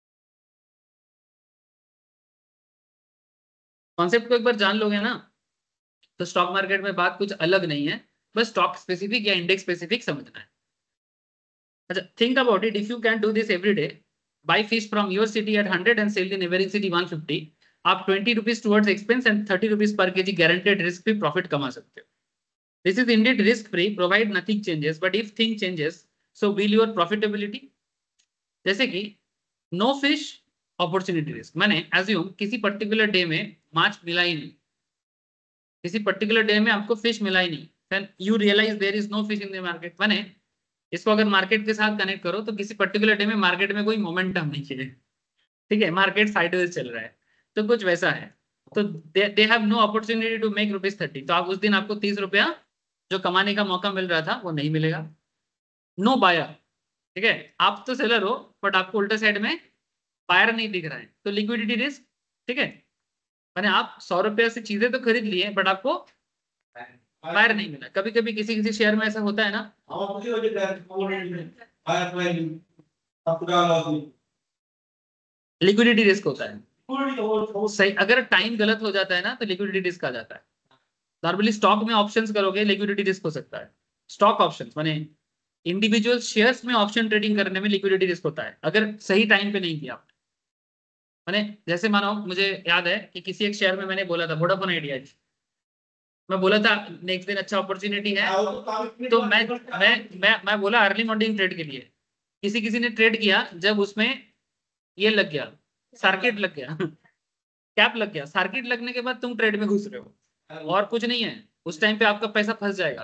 कॉन्सेप्ट को एक बार जान लोगे ना, तो स्टॉक मार्केट में बात कुछ अलग नहीं है, बस स्टॉक स्पेसिफिक या इंडेक्स स्पेसिफिक समझना है। अच्छा, think about it, if you can do this every day, buy fish from your city at 100 and sell in neighbouring city 150, आप 20 rupees towards expense and 30 rupees per kg guaranteed risk free profit कमा सकते हो। This is indeed risk free, provide nothing changes, but if thing changes, so will your profitability। जैसे कि no fish opportunity risk, मैंने assume किसी पर्टिकुलर डे में माछ मिला ही नहीं, किसी पर्टिकुलर डे में आपको फिश मिला ही नहीं, then you realize there is no fish in the market। मैंने इसको अगर मार्केट के साथ कनेक्ट करो तो किसी पर्टिकुलर डे में मार्केट में कोई मोमेंटम नहीं है, ठीक है, मार्केट साइडवेज चल रहा है, तो कुछ वैसा है। तो they have no opportunity to make ₹30, तो आप उस दिन आपको 30 रुपया जो कमाने का मौका मिल रहा था वो नहीं मिलेगा। नो बायर, ठीक है, आप तो सेलर हो बट आपको उल्टा साइड में बायर नहीं दिख रहा है, तो लिक्विडिटी रिस्क, ठीक है। मैंने आप 100 रुपया से चीजें तो खरीद लिए बट आपको बायर नहीं मिला। कभी कभी किसी किसी शेयर में ऐसा होता है ना, लिक्विडिटी रिस्क होता है सही, अगर टाइम गलत हो जाता है ना तो लिक्विडिटी रिस्क आ जाता है। नॉर्मली स्टॉक में ऑप्शंस करोगे लिक्विडिटी रिस्क हो सकता है, स्टॉक ऑप्शंस माने इंडिविजुअल शेयर्स में ऑप्शन ट्रेडिंग करने में लिक्विडिटी रिस्क होता है अगर सही टाइम पे नहीं किया आपने। मैंने जैसे मानो मुझे याद है कि किसी एक शेयर में मैंने बोला था वोडाफोन आइडिया, मैं बोला था नेक्स्ट दिन अच्छा अपॉर्चुनिटी है, तो मैं बोला अर्ली मॉर्निंग ट्रेड के लिए। किसी ने ट्रेड किया, जब उसमें ये लग गया, सर्किट लग गया कैप लग गया, सर्किट लगने के बाद तुम ट्रेड में घुस रहे हो और कुछ नहीं है, उस टाइम पे आपका पैसा फंस जाएगा।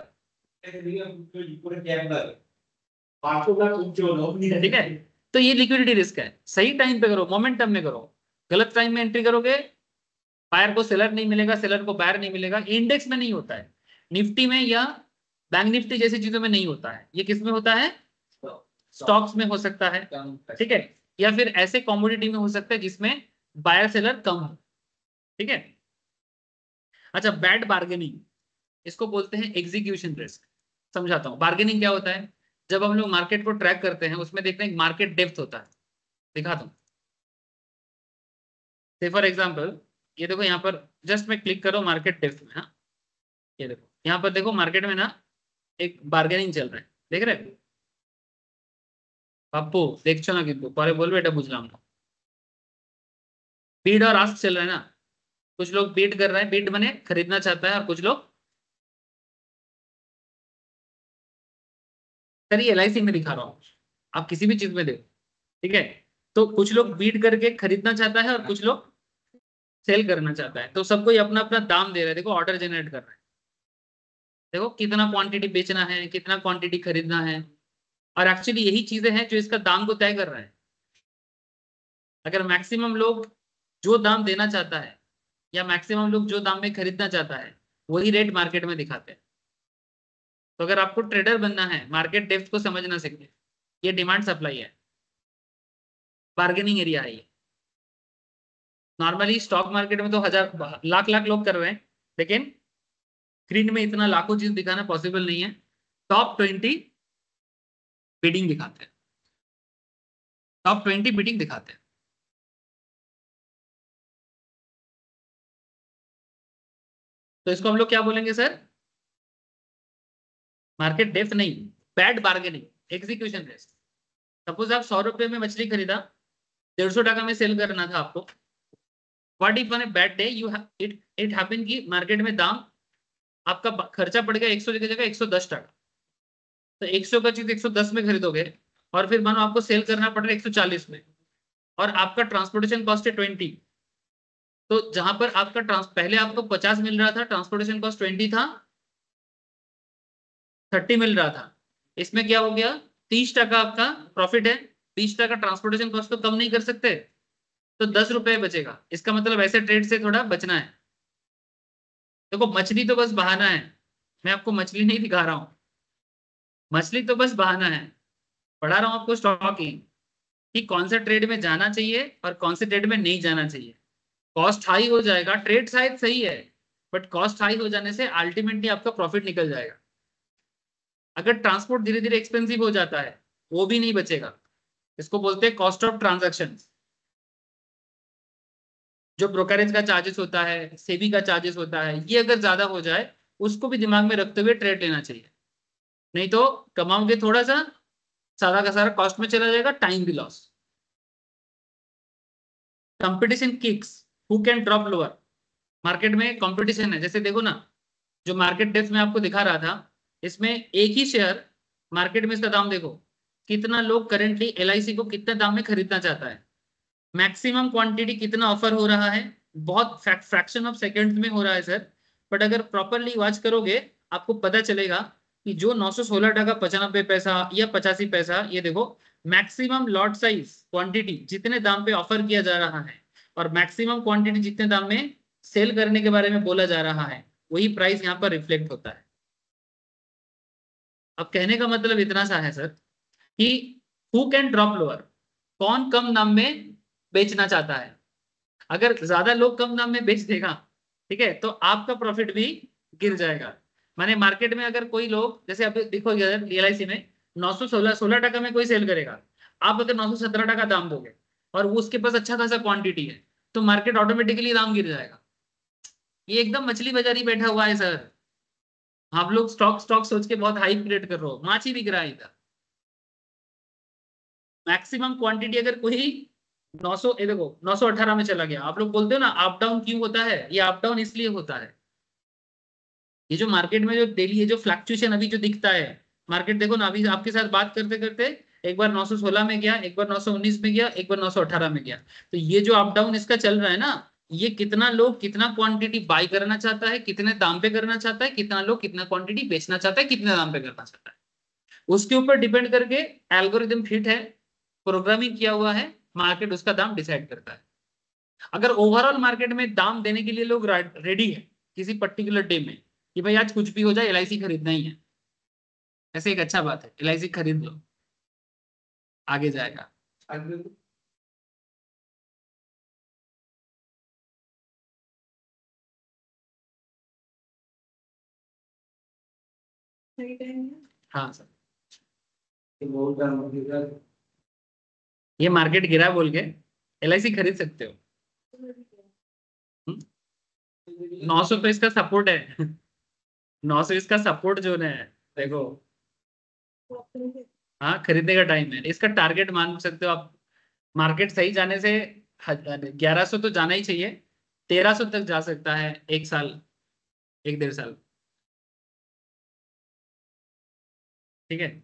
ठीक है, तो ये लिक्विडिटी रिस्क है। सही टाइम पे करो, मोमेंटम में करो। गलत टाइम में एंट्री करोगे, बायर को सेलर नहीं मिलेगा, सेलर को बायर नहीं मिलेगा। इंडेक्स में नहीं होता है, निफ्टी में या बैंक निफ्टी जैसी चीजों में नहीं होता है। ये किस में होता है? स्टॉक्स में हो सकता है, ठीक है, या फिर ऐसे कॉमोडिटी में हो सकता है जिसमें बायर सेलर कम हो। ठीक है, अच्छा, बैड बार्गेनिंग, इसको बोलते हैं एग्जीक्यूशन रिस्क। समझाता हूँ बार्गेनिंग क्या होता है। जब हम लोग मार्केट को ट्रैक करते हैं, उसमें देखते हैं मार्केट डेप्थ होता है। दिखाता हूँ, से फॉर एग्जांपल ये देखो, यहाँ पर जस्ट मैं क्लिक करो मार्केट डेप्थ में। हाँ, ये देखो यहाँ पर देखो मार्केट में ना एक बार्गेनिंग चल रहा है, देख रहे हो पप्पू? देखो ना किंतु परे बोलबे এটা बुझलाम ना। बीड और आस्क चल रहा है ना, कुछ लोग बीड कर रहे हैं, बीड बने खरीदना चाहता है, और कुछ लोग, सर LIC में दिखा रहा हूँ, आप किसी भी चीज में देखो, ठीक है। तो कुछ लोग बीड करके खरीदना चाहता है और कुछ लोग सेल करना चाहता है। तो सबको ये अपना अपना दाम दे रहा है। देखो ऑर्डर जनरेट कर रहा है, देखो कितना क्वांटिटी बेचना है, कितना क्वांटिटी खरीदना है। और एक्चुअली यही चीजें हैं जो इसका दाम को तय कर रहा है। अगर मैक्सिमम लोग जो दाम देना चाहता है या मैक्सिमम लोग जो दाम में खरीदना चाहता है, वही रेट मार्केट में दिखाते हैं। तो अगर आपको ट्रेडर बनना है, मार्केट डेप्थ को समझना सीखिए। ये डिमांड सप्लाई है, बार्गेनिंग एरिया है ये। नॉर्मली स्टॉक मार्केट में तो हजार लाख लाख लोग कर रहे हैं, लेकिन स्क्रीन में इतना लाखों चीज दिखाना पॉसिबल नहीं है। टॉप 20 बिडिंग दिखाते हैं, टॉप 20 बिडिंग दिखाते हैं। तो इसको हम लोग क्या बोलेंगे सर? मार्केट डेप्थ नहीं, bad bargaining, execution risk. Suppose आप 100 रुपए में मछली खरीदा, 150 टका में सेल करना था आपको। What if on a bad day you it happen कि मार्केट में दाम आपका खर्चा पड़ गया 100 की जगह 110 टका। तो 100 का चीज 110 में खरीदोगे, और फिर मानो आपको सेल करना पड़ रहा है 140 में, और आपका ट्रांसपोर्टेशन कॉस्ट है 20। तो जहां पर आपका पहले आपको 50 मिल रहा था, ट्रांसपोर्टेशन कॉस्ट 20 था, 30 मिल रहा था। इसमें क्या हो गया? 30 टका आपका प्रॉफिट है, 20 टका ट्रांसपोर्टेशन कॉस्ट तो कम नहीं कर सकते, तो 10 रुपए बचेगा। इसका मतलब ऐसे ट्रेड से थोड़ा बचना है। देखो मछली तो बस बहाना है, मैं आपको मछली नहीं दिखा रहा हूं, मछली तो बस बहाना है। पढ़ा रहा हूं आपको स्टॉकिंग, कि कौन से ट्रेड में जाना चाहिए और कौन से ट्रेड में नहीं जाना चाहिए। कॉस्ट हाई हो जाएगा, ट्रेड शायद सही है, बट कॉस्ट हाई हो जाने से अल्टीमेटली आपका प्रॉफिट निकल जाएगा। अगर ट्रांसपोर्ट धीरे धीरे एक्सपेंसिव हो जाता है, वो भी नहीं बचेगा। इसको बोलते हैं कॉस्ट ऑफ ट्रांजैक्शन। जो ब्रोकरेज का चार्जेस होता है, सेबी का चार्जेस होता है, ये अगर ज्यादा हो जाए, उसको भी दिमाग में रखते हुए ट्रेड लेना चाहिए। नहीं तो कमाओगे थोड़ा सा, सारा का सारा कॉस्ट में चला जाएगा, टाइम भी loss. Competition kicks, who can drop lower. Market में कंपटीशन है, जैसे देखो ना, जो मार्केट डेप्थ में आपको दिखा रहा था, इसमें एक ही शेयर मार्केट में, इसका दाम देखो कितना लोग करेंटली LIC को कितने दाम में खरीदना चाहता है, मैक्सिमम क्वांटिटी कितना ऑफर हो रहा है, बहुत फ्रैक्शन ऑफ सेकंड्स में हो रहा है सर। बट अगर प्रॉपरली वॉच करोगे, आपको पता चलेगा कि जो 916 टका 95 पैसा या 85 पैसा, ये देखो मैक्सिमम लॉट साइज क्वांटिटी जितने दाम पे ऑफर किया जा रहा है, और मैक्सिमम क्वांटिटी जितने दाम में सेल करने के बारे में बोला जा रहा है, वही प्राइस यहाँ पर रिफ्लेक्ट होता है। अब कहने का मतलब इतना सा है सर, कि हु कैन ड्रॉप लोअर, कौन कम दाम में बेचना चाहता है। अगर ज्यादा लोग कम दाम में बेच देगा, ठीक है, तो आपका प्रॉफिट भी गिर जाएगा। माने मार्केट में अगर कोई लोग, जैसे अभी देखो LIC में 916 टका में कोई सेल करेगा, आप अगर 917 टका दाम दोगे और वो उसके पास अच्छा खासा क्वांटिटी है, तो मार्केट ऑटोमेटिकली दाम गिर जाएगा। ये एकदम मछली बाजारी बैठा हुआ है सर। आप लोग स्टॉक सोच के बहुत हाई क्रिएट कर रहे हो, माछी बिक रहा है इधर। मैक्सिमम क्वांटिटी अगर कोई 900 ये देखो 918 में चला गया, आप लोग बोलते हो ना अप डाउन क्यों होता है, ये अप डाउन इसलिए होता है, ये जो मार्केट में जो डेली ये जो फ्लक्चुएशन अभी जो दिखता है, मार्केट देखो ना अभी आपके साथ बात करते करते एक बार 916 में गया, एक बार 919 में गया, एक बार 918 में गया, तो ये जो अप डाउन इसका चल रहा है ना, ये कितना लोग कितना क्वांटिटी बाय करना चाहता है, कितने दाम पे करना चाहता है, कितना लोग कितना क्वांटिटी बेचना चाहता है, कितने दाम पे करना चाहता है, उसके ऊपर डिपेंड करके एल्गोरिदम फिट है, प्रोग्रामिंग किया हुआ है, मार्केट उसका दाम डिसाइड करता है। अगर ओवरऑल मार्केट में दाम देने के लिए लोग रेडी है किसी पर्टिकुलर डे में कि भाई आज कुछ भी हो जाए LIC खरीदना ही है, ऐसे एक अच्छा बात है, LIC खरीद लो, आगे जाएगा। सही टाइम हाँ सर, ये मार्केट गिरा बोल के LIC खरीद सकते हो। 900 तो इसका सपोर्ट है 900 इसका सपोर्ट जो है देखो, हाँ खरीदने का टाइम है, इसका टारगेट मान सकते हो आप। मार्केट सही जाने से 1100 तो जाना ही चाहिए, 1300 तक जा सकता है, एक साल 1-1.5 साल, ठीक है।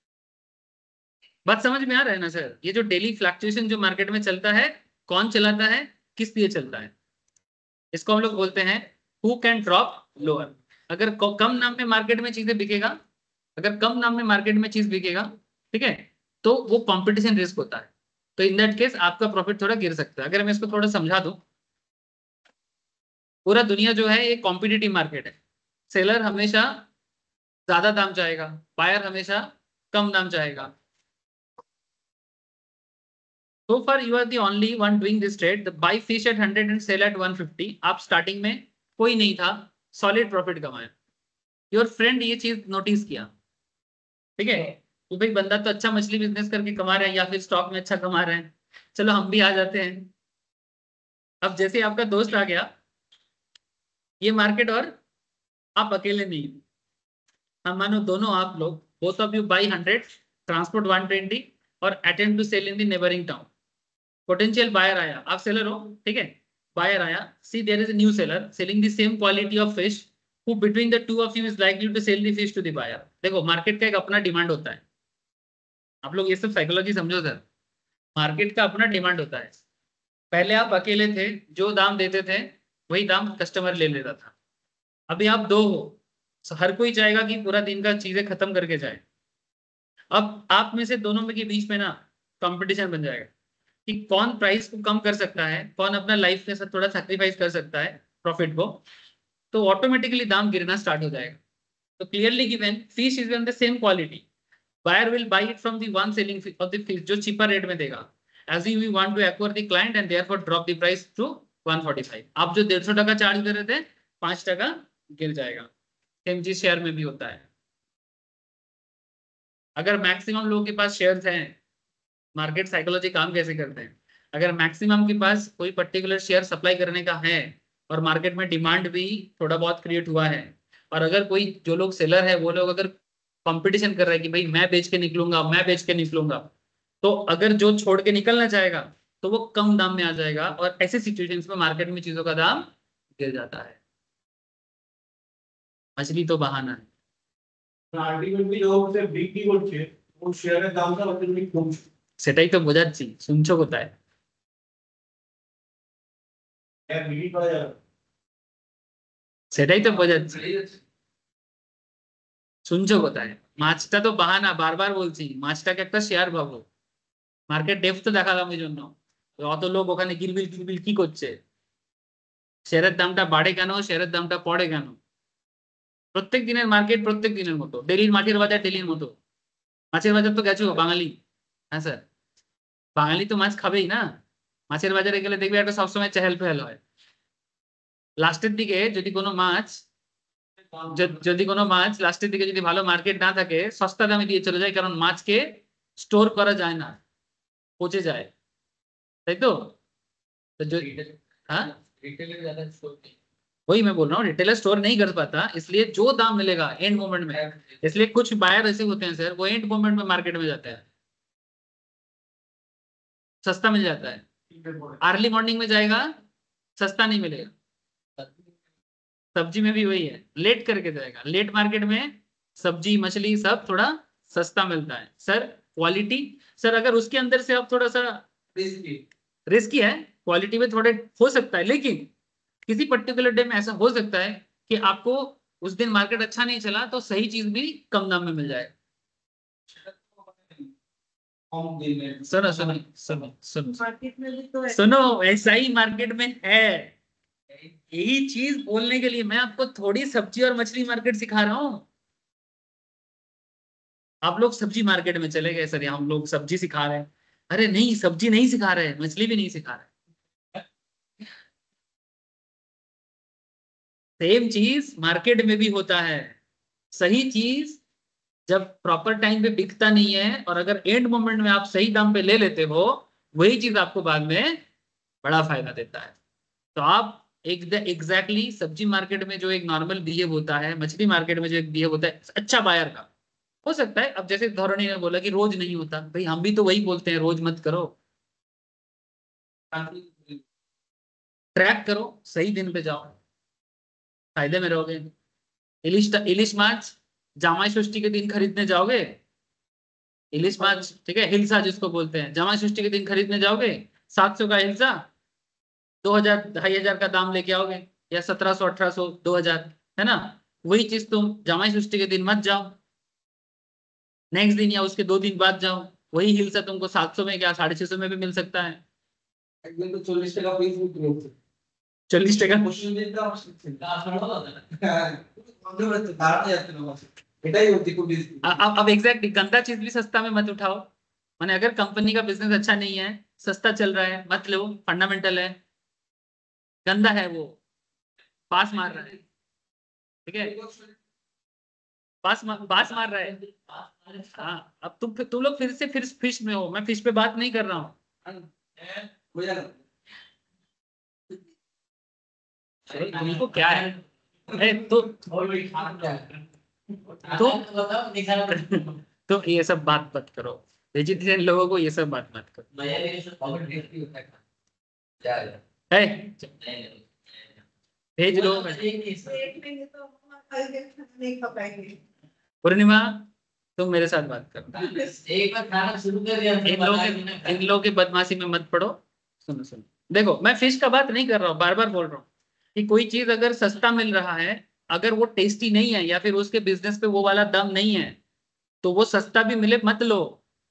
बात समझ में आ रहा है ना सर, ये जो डेली फ्लक्चुएशन जो मार्केट में चलता है, कौन चलाता है, किस लिए चलता है, इसको हम लोग बोलते हैं हु कैन ड्रॉप लोअर। अगर कम नाम में मार्केट में चीजें बिकेगा, अगर कम नाम में मार्केट में चीज बिकेगा, ठीक है, तो वो कंपटीशन रिस्क होता है, तो इन दैट केस आपका प्रॉफिट थोड़ा गिर सकता है। अगर मैं इसको थोड़ा समझा दूं, पूरा दुनिया जो है ये कॉम्पिटिटिव मार्केट है, सेलर हमेशा ज्यादा दाम चाहेगा, बायर हमेशा कम दाम चाहेगा। So far you are the only one doing this trade, the buy fish at 100 and sell at 150। आप स्टार्टिंग में कोई नहीं था, सॉलिड प्रॉफिट कमाया, योर फ्रेंड ये चीज नोटिस किया, ठीक है, तो भाई बंदा तो अच्छा मछली बिजनेस करके कमा रहा है या फिर स्टॉक में अच्छा कमा रहा है, चलो हम भी आ जाते हैं। अब जैसे आपका दोस्त आ गया ये मार्केट, और आप अकेले नहीं, हम मानो दोनों आप लोग, both of you buy 100, transport 120 और attempt to sell in the neighbouring town. Potential buyer आया, आप सेलर हो, ठीक है, बायर आया, see there is a new seller selling the same quality of fish, who between the two of you is likely to sell the fish to the buyer. देखो मार्केट का एक अपना डिमांड होता है, आप लोग ये सब साइकोलॉजी समझो सर, मार्केट का अपना डिमांड होता है। पहले आप अकेले थे, जो दाम देते थे वही दाम कस्टमर ले लेता था, अभी आप दो हो, हर कोई चाहेगा कि पूरा दिन का चीजें खत्म करके जाए। अब आप में से दोनों में के बीच में ना कंपटीशन बन जाएगा कि कौन प्राइस को कम कर सकता है, कौन अपना लाइफ के साथ थोड़ा सैक्रिफाइस कर सकता है प्रॉफिट को, तो ऑटोमेटिकली दाम गिरना स्टार्ट हो जाएगा। तो clearly given fish is on the same quality, buyer will buy it from the one selling of the fish जो चीपर रेट में देगा, as we want to acquire the client and therefore drop the price to 145। आप जो 150 टका चार्ज कर रहे थे 5 टका गिर जाएगा। सेम चीज शेयर में भी होता है, अगर मैक्सिमम लोगों के पास शेयर्स हैं, मार्केट साइकोलॉजी काम कैसे करते हैं, अगर मैक्सिमम के पास कोई पर्टिकुलर शेयर सप्लाई करने का है और मार्केट में डिमांड भी थोड़ा बहुत क्रिएट हुआ है, और अगर कोई जो लोग सेलर है वो लोग अगर कंपटीशन कर रहे हैं कि भाई मैं बेच के निकलूंगा, मैं बेच के निकलूंगा, तो अगर जो छोड़ के निकलना चाहेगा तो वो कम दाम में आ जाएगा, और ऐसे सिचुएशंस में मार्केट में चीजों का दाम गिर जाता है। मछली तो बहाना है। আলটিমেটলি লোকে বিক্রি করছে ও শেয়ারের দামটা অত্যধিক কমছে, সেটাই তো বোঝাচ্ছি, শুনছো কোথায়? এক বিক্রি করা যাবে, সেটাই তো বোঝাচ্ছি, শুনছো কোথায়? মাছটা তো বাহানা, বারবার বলছি মাছটাকে একটা শেয়ার ভাবো। মার্কেট ডেপথ তো দেখালাম ওই জন্য, অত লোক ওখানে গিরবিল গিরবিল কি করছে, শেয়ারের দামটা বাড়ে কেন, শেয়ারের দামটা পড়ে কেন, প্রত্যেক দিনের মার্কেট প্রত্যেক দিনের মতো, ডেলির মাছের বাজার ডেলির মতো। মাছের বাজার তো গেছো বাঙালি, হ্যাঁ স্যার, বাঙালি তো মাছ খাবেই না, মাছের বাজারে গেলে দেখবে একটা সবসময় চেহেল পেহেল হয়, লাস্টের দিকে যদি কোনো মাছ লাস্টের দিকে যদি ভালো মার্কেট না থাকে সস্তা দামে দিয়ে চলে যায়, কারণ মাছকে স্টোর করা যায় না, পচে যায়, তাই তো। हाँ वही मैं बोल रहा हूँ, रिटेलर स्टोर नहीं कर पाता, इसलिए जो दाम मिलेगा एंड मोमेंट में, इसलिए कुछ बायर ऐसे होते हैं सर वो एंड मोमेंट में मार्केट में जाते हैं, सस्ता मिल जाता है। अर्ली मॉर्निंग में जाएगा सस्ता नहीं मिलेगा। सब्जी में भी वही है, लेट करके जाएगा, लेट मार्केट में सब्जी मछली सब थोड़ा सस्ता मिलता है। सर क्वालिटी, सर अगर उसके अंदर से आप थोड़ा सा रिस्की है, क्वालिटी में थोड़े हो सकता है, लेकिन किसी पर्टिकुलर डे में ऐसा हो सकता है कि आपको उस दिन मार्केट अच्छा नहीं चला तो सही चीज भी कम दाम में मिल जाए। सुनो सुनो सुनो सुनो मार्केट में भी तो है। सुनो, ऐसा ही मार्केट में है। यही चीज बोलने के लिए मैं आपको थोड़ी सब्जी और मछली मार्केट सिखा रहा हूँ। आप लोग सब्जी मार्केट में चले गए, सर हम लोग सब्जी सिखा रहे हैं। अरे नहीं, सब्जी नहीं सिखा रहे, मछली भी नहीं सिखा रहे। सेम चीज मार्केट में भी होता है। सही चीज जब प्रॉपर टाइम पे बिकता नहीं है और अगर एंड मोमेंट में आप सही दाम पे ले लेते हो, वही चीज आपको बाद में बड़ा फायदा देता है। तो आप एग्जैक्टली सब्जी मार्केट में जो एक नॉर्मल बिहेव होता है, मछली मार्केट में जो एक बिहेव होता है अच्छा बायर का हो सकता है। अब जैसे धोरणी ने बोला कि रोज नहीं होता, भाई हम भी तो वही बोलते हैं, रोज मत करो, ट्रैक करो, सही दिन पे जाओ, फायदे में रहोगे। इलिश माछ जामाई षष्ठी के दिन खरीदने जाओगे, इलिश माछ ठीक है, हिलसा जिसको बोलते हैं, जामाई षष्ठी के दिन खरीदने जाओगे, 700 का हिलसा 2000 2500 का दाम लेके आओगे, या 1700 1800 2000, है ना। वही चीज तुम जामाई षष्ठी के दिन मत जाओ, नेक्स्ट दिन या उसके 2 दिन बाद जाओ, वही हिलसा तुमको 700 में क्या 650 में भी मिल सकता है। 40 টাকা পিস বিক্রি হচ্ছে। 40 টাকা। अब एग्जैक्टली गंदा चीज भी सस्ता में मत उठाओ। माने अगर कंपनी का बिजनेस अच्छा नहीं है, सस्ता चल रहा है, मत लो, फंडामेंटल है, गंदा है वो, पास मार रहा है, ठीक है, पास मार रहा है। हाँ, अब तुम लोग फिर से फिश में हो, मैं फिश पे बात नहीं कर रहा हूँ। तुमको क्या है, तो ये सब बात मत करो, वेजिटेरियन लोगों को ये सब बात मत करो। भेज लो। नहीं खा पाएंगे। पूर्णिमा तुम मेरे साथ बात करो, एक बार खाना शुरू कर दिया, इन लोगों की बदमाशी में मत पड़ो। सुनो सुनो, देखो मैं फिश का बात नहीं कर रहा हूँ, बार बार बोल रहा हूँ कि कोई चीज अगर सस्ता मिल रहा है, अगर वो टेस्टी नहीं है या फिर उसके बिजनेस पे वो वाला दम नहीं है, तो वो सस्ता भी मिले मत लो,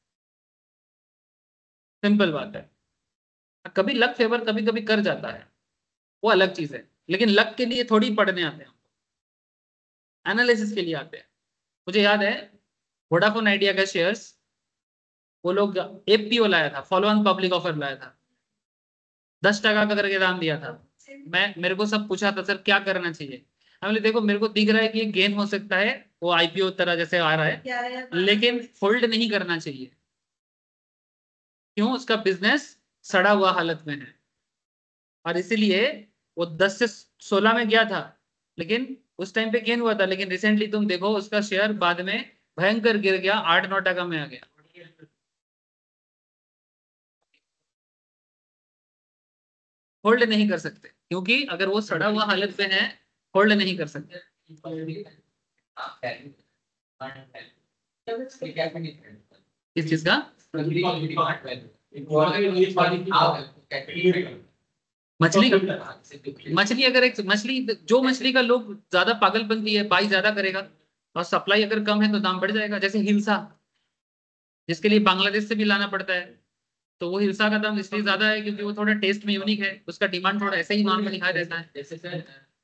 सिंपल बात है। कभी लक फेवर कभी कभी कर जाता है, वो अलग चीज है, लेकिन लक के लिए थोड़ी पढ़ने आते हैं, एनालिसिस के लिए आते हैं। मुझे याद है वोडाफोन आइडिया का शेयर्स वो लोग एफपीओ लाया था, फॉलो ऑन पब्लिक ऑफर लाया था, 10 टका का करके दाम दिया था। मेरे को सब पूछा था सर क्या करना चाहिए, हमने देखो मेरे को दिख रहा है कि गेन हो सकता है, वो आईपीओ तरह जैसे आ रहा है, लेकिन होल्ड नहीं करना चाहिए। क्यों? उसका बिजनेस सड़ा हुआ हालत में है, और इसीलिए वो 10 से 16 में गया था, लेकिन उस टाइम पे गेन हुआ था, लेकिन रिसेंटली तुम देखो उसका शेयर बाद में भयंकर गिर गया, 8-9 टका में आ गया। होल्ड नहीं कर सकते, क्योंकि अगर वो सड़ा हुआ हालत में है, होल्ड नहीं कर सकते। किस चीज का? मछली अगर एक मछली का लोग ज्यादा पागलपंती है, बाई ज्यादा करेगा और सप्लाई अगर कम है तो दाम बढ़ जाएगा। जैसे हिलसा, जिसके लिए बांग्लादेश से भी लाना पड़ता है, तो वो हिलसा का दाम इसलिए ज्यादा है क्योंकि वो थोड़ा टेस्ट में यूनिक है, उसका डिमांड थोड़ा ऐसे ही नॉर्मली हाई रहता है। जैसे सर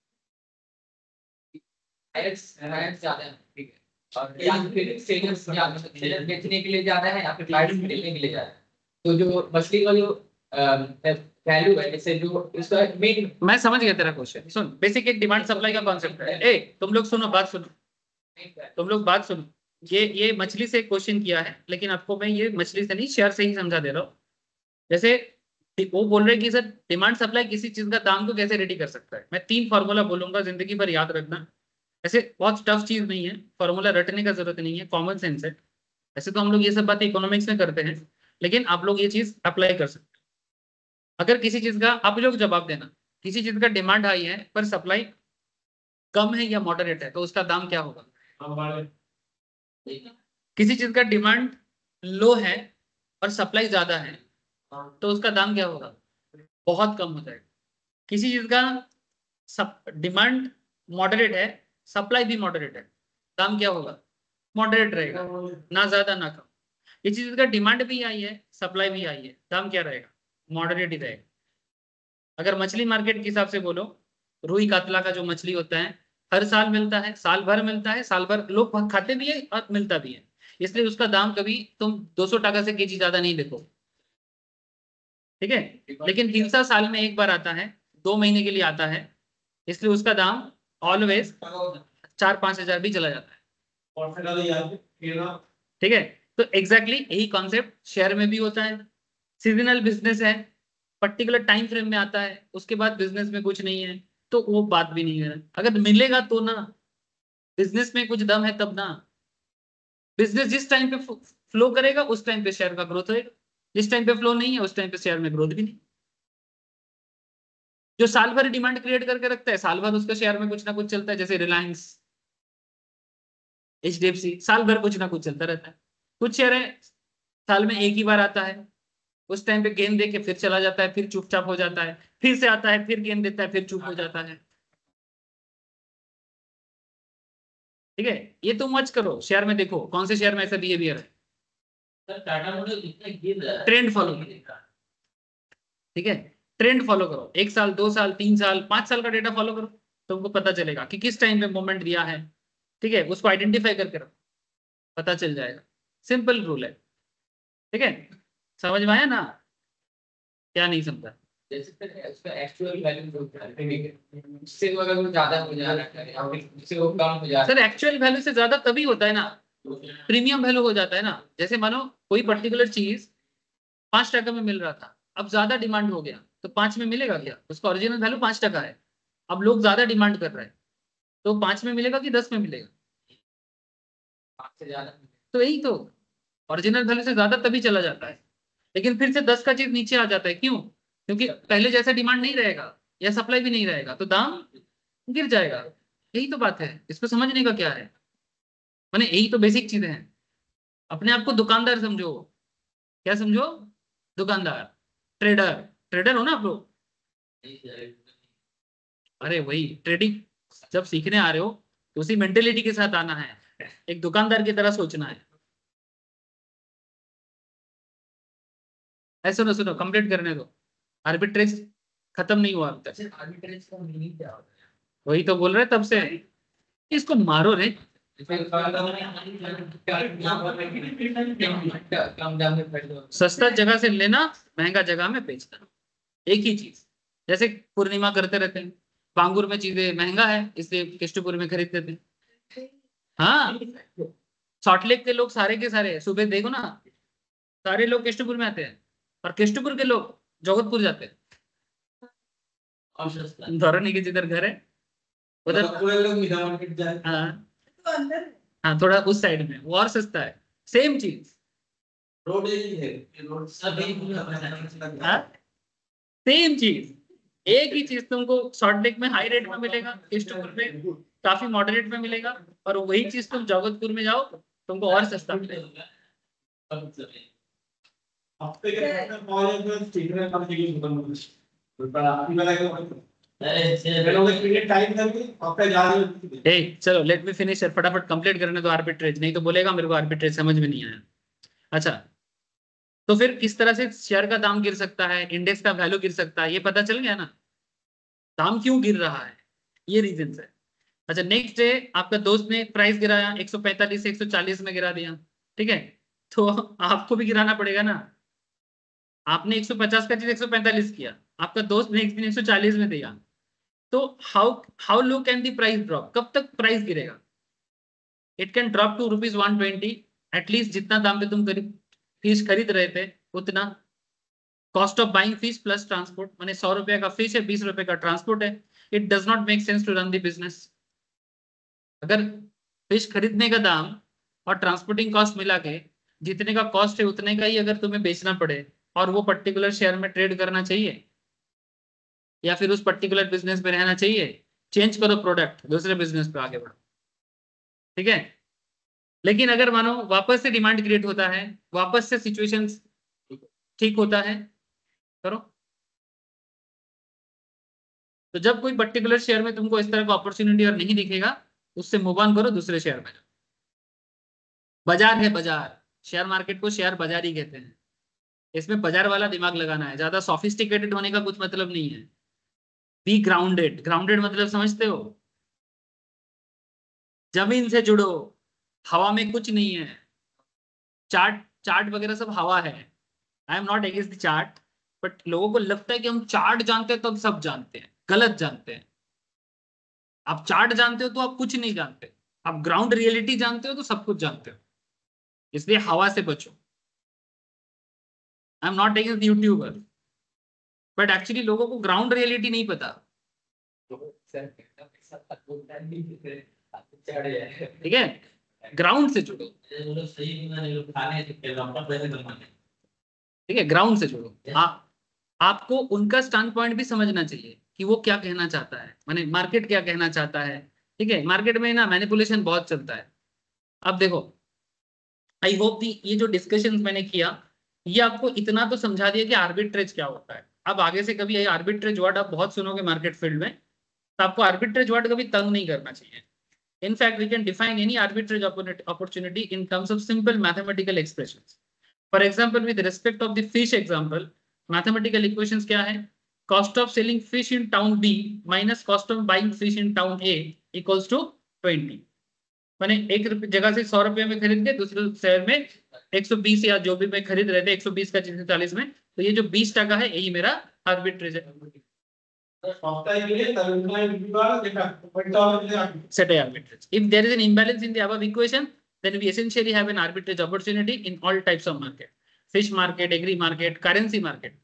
और या फिर सेलर्स बेचने के लिए ज्यादा है या फिर क्लाइंट्स खरीदने के लिए ज्यादा है। तो जो मछली का जो वैल्यू है, जैसे जो इसका मेन, मैं समझ गया तेरा क्वेश्चन। सुन, बेसिक एक डिमांड सप्लाई का कॉन्सेप्ट है। ए तुम लोग सुनो, बात सुनो, ये मछली से क्वेश्चन किया है, लेकिन आपको मैं ये मछली से नहीं शेयर से ही समझा दे रहा हूँ। जैसे वो बोल रहे कि सर डिमांड सप्लाई किसी चीज का दाम को कैसे रेडी कर सकता है। मैं 3 फॉर्मूला बोलूंगा, जिंदगी भर याद रखना। ऐसे बहुत टफ चीज नहीं है, फॉर्मूला रटने का जरूरत नहीं है, कॉमन सेंस है। ऐसे तो हम लोग ये सब बातें इकोनॉमिक्स में करते हैं, लेकिन आप लोग ये चीज अप्लाई कर सकते हो। अगर किसी चीज का, आप लोग जवाब देना, किसी चीज का डिमांड हाई है पर सप्लाई कम है या मॉडरेट है, तो उसका दाम क्या होगा? किसी चीज का डिमांड लो है और सप्लाई ज्यादा है, तो उसका दाम क्या होगा? बहुत कम हो जाएगा। किसी चीज का डिमांड मॉडरेट है, सप्लाई भी मॉडरेट है, दाम क्या होगा? मॉडरेट रहेगा, ना ज्यादा ना कम। किसी चीज का डिमांड भी आई है, सप्लाई भी आई है, दाम क्या रहेगा? मॉडरेट ही रहेगा। अगर मछली मार्केट के हिसाब से बोलो, रुई कातला का जो मछली होता है हर साल मिलता है, साल भर मिलता है, साल भर लोग खाते भी है और मिलता भी है, इसलिए उसका दाम कभी तुम 200 टका से केजी ज्यादा नहीं देखो, ठीक है। लेकिन हिलसा साल में एक बार आता है, 2 महीने के लिए आता है, इसलिए उसका दाम ऑलवेज 4-5 हजार भी चला जाता है, ठीक है। तो एग्जैक्टली यही कॉन्सेप्ट शेयर में भी होता है। सीजनल बिजनेस है, पर्टिकुलर टाइम फ्रेम में आता है, उसके बाद बिजनेस में कुछ नहीं है, तो वो बात भी नहीं है। अगर मिलेगा तो ना, बिजनेस में कुछ दम है तब ना। बिजनेस जिस टाइम पे फ्लो करेगा उस टाइम पे शेयर का ग्रोथ होएगा, जिस टाइम पे फ्लो नहीं है उस टाइम पे शेयर में ग्रोथ भी नहीं। जो साल भर डिमांड क्रिएट करके रखता है, साल भर उसका शेयर में कुछ ना कुछ चलता है, जैसे रिलायंस, HDFC, साल भर कुछ ना कुछ चलता रहता है। कुछ शेयर है साल में एक ही बार आता है, उस टाइम पे गेंद दे के फिर चला जाता है, फिर चुपचाप हो जाता है, फिर से आता है, फिर गेंद देता है, फिर चुप हो जाता है, ठीक है। ये तुम मच करो, शेयर में देखो कौन से शेयर में ऐसा बिहेवियर है, ट्रेंड फॉलो, ठीक है। ट्रेंड फॉलो करो, 1 साल 2 साल 3 साल 5 साल का डेटा फॉलो करो, तुमको पता चलेगा कि किस टाइम पे मोमेंट दिया है, ठीक है। उसको आइडेंटिफाई करके रखो, पता चल जाएगा। सिंपल रूल है, ठीक है। समझ में आया ना? क्या नहीं समझा? एक्चुअल वैल्यू उससे अगर वो ज्यादा हो जा रहा है या फिर उससे वो कम हो जा रहा सर एक्चुअल वैल्यू से ज्यादा तभी होता है ना, प्रीमियम वैल्यू हो जाता है ना। जैसे मानो कोई पर्टिकुलर चीज 5 टका में मिल रहा था, अब ज्यादा डिमांड हो गया तो 5 में मिलेगा क्या? उसका ओरिजिनल वैल्यू 5 टका है, अब लोग ज्यादा डिमांड कर रहे हैं, तो 5 में मिलेगा कि 10 में मिलेगा? से ज्यादा। तो यही तो, ओरिजिनल वैल्यू से ज्यादा तभी चला जाता है, लेकिन फिर से 10 का चीज नीचे आ जाता है। क्यों? क्योंकि पहले जैसा डिमांड नहीं रहेगा या सप्लाई भी नहीं रहेगा, तो दाम गिर जाएगा। यही तो बात है, इसको समझने का क्या है, माने यही तो बेसिक चीजें हैं। अपने आप को दुकानदार समझो। क्या समझो? दुकानदार, ट्रेडर। ट्रेडर हो ना आप लोग? अरे वही ट्रेडिंग जब सीखने आ रहे हो तो उसी मेंटेलिटी के साथ आना है, एक दुकानदार की तरह सोचना है। ऐसा सुनो सुनो, कंप्लीट करने दो। आर्बिट्रेज खत्म नहीं हुआ अब तक। आर्बिट्रेज का मीनिंग क्या होता है? वही तो बोल रहे तब से, इसको मारो रे। सस्ता जगह से लेना, महंगा जगह में बेचना, एक ही चीज। जैसे पूर्णिमा करते रहते हैं, बांगुर में चीजें महंगा है इसलिए केष्टपुर में खरीद देते हैं। हाँ, सॉल्टलेक के लोग सारे के सारे सुबह देखो ना, सारे लोग केष्टपुर में आते हैं, और केष्टपुर के लोग जगतपुर जाते हैं। धौरनी के जिधर घर है उधर, हाँ तो अंदर है। हाँ, थोड़ा उस साइड में वो और सस्ता है, सेम चीज। रोड एक ही है, रोड हाँ, सेम चीज, एक ही चीज तुमको सॉल्टलेक में हाई रेट में मिलेगा, केष्टपुर में काफी मॉडरेट में मिलेगा, और वही चीज तुम जगतपुर में जाओ तुमको और सस्ता मिलेगा। हफ्ते के अंदर कॉलेज में सीखने का मुझे खत्म हो गया। पर आपकी वाला के टाइम था कि हफ्ते जा रहे ए चलो लेट मी फिनिश सर, फटाफट कंप्लीट करने दो आर्बिट्रेज, नहीं तो बोलेगा मेरे को आर्बिट्रेज समझ में नहीं आया। अच्छा, तो फिर किस तरह से शेयर का दाम गिर सकता है, इंडेक्स का वैल्यू गिर सकता है, ये पता चल गया ना, दाम क्यों गिर रहा है, ये रीजन है। अच्छा, नेक्स्ट डे आपका दोस्त ने प्राइस गिराया 145 से 140 में गिरा दिया, ठीक है, तो आपको भी गिराना पड़ेगा ना। आपने 150 का चीज 145 किया, आपका दोस्त ने एक दिन 140 में दिया, तो how low can the price drop, कब तक प्राइस गिरेगा? It can drop to ₹120 at least, जितना दाम पे तुम फिश खरीद रहे थे उतना। Cost of buying fish plus transport, माने 100 रुपए का फिश है, 20 रुपए का ट्रांसपोर्ट है। It does not make sense to run the business. अगर फिश खरीदने का दाम और ट्रांसपोर्टिंग कॉस्ट मिला के जितने का कॉस्ट है उतने का ही अगर तुम्हें बेचना पड़े और वो पर्टिकुलर शेयर में ट्रेड करना चाहिए या फिर उस पर्टिकुलर बिजनेस में रहना चाहिए, चेंज करो प्रोडक्ट, दूसरे बिजनेस पे आगे बढ़ो। ठीक है, लेकिन अगर मानो वापस से डिमांड क्रिएट होता है, वापस से सिचुएशन ठीक होता है, करो। तो जब कोई पर्टिकुलर शेयर में तुमको इस तरह का अपॉर्चुनिटी और नहीं दिखेगा, उससे मूव ऑन करो, दूसरे शेयर में। बाजार है बाजार, शेयर मार्केट को शेयर बाजार ही कहते हैं। इसमें बाजार वाला दिमाग लगाना है, ज्यादा सॉफिस्टिकेटेड होने का कुछ मतलब नहीं है। बी ग्राउंडेड, ग्राउंडेड मतलब समझते हो? जमीन से जुड़ो, हवा में कुछ नहीं है। चार्ट चार्ट वगैरह सब हवा है। I am not against the chart, but लोगों को लगता है कि हम चार्ट जानते हैं तो हम सब जानते हैं। गलत जानते हैं। आप चार्ट जानते हो तो आप कुछ नहीं जानते, आप ग्राउंड रियलिटी जानते हो तो सब कुछ जानते हो। इसलिए हवा से बचो। I am not against YouTuber, but actually लोगों को ग्राउंड रियलिटी नहीं पता। ठीक है, ग्राउंड से जुड़ो। ठीक है, ग्राउंड से जुड़ो। आपको उनका स्टैंड पॉइंट भी समझना चाहिए कि वो क्या कहना चाहता है, माने मार्केट क्या कहना चाहता है। ठीक है, मार्केट में ना मैनिपुलेशन बहुत चलता है। अब देखो, आई होप ये जो डिस्कशंस मैंने किया ये आपको इतना तो समझा दिया कि आर्बिट्रेज क्या होता है। अब आगे से कभी ये आर्बिट्रेज वर्ड आप बहुत सुनोगे मार्केट फील्ड में, तो आपको आर्बिट्रेज वर्ड कभी तंग नहीं करना चाहिए। In fact, we can define any arbitrage opportunity in terms of simple mathematical expressions. For example, with respect of the fish example, mathematical equations क्या है? Cost of selling fish in town B minus cost of buying fish in town A equals to 20. माने एक जगह से 100 रुपये में खरीद के दूसरे शहर में 120 या जो भी मैं खरीद रहे थे 120 का 40 में, तो ये जो 20% है यही मेरा आर्बिट्रेज है। Set a arbitrage. If there is an imbalance in the above equation, then we essentially have an arbitrage opportunity in all types of market: fish market, agri market, currency market.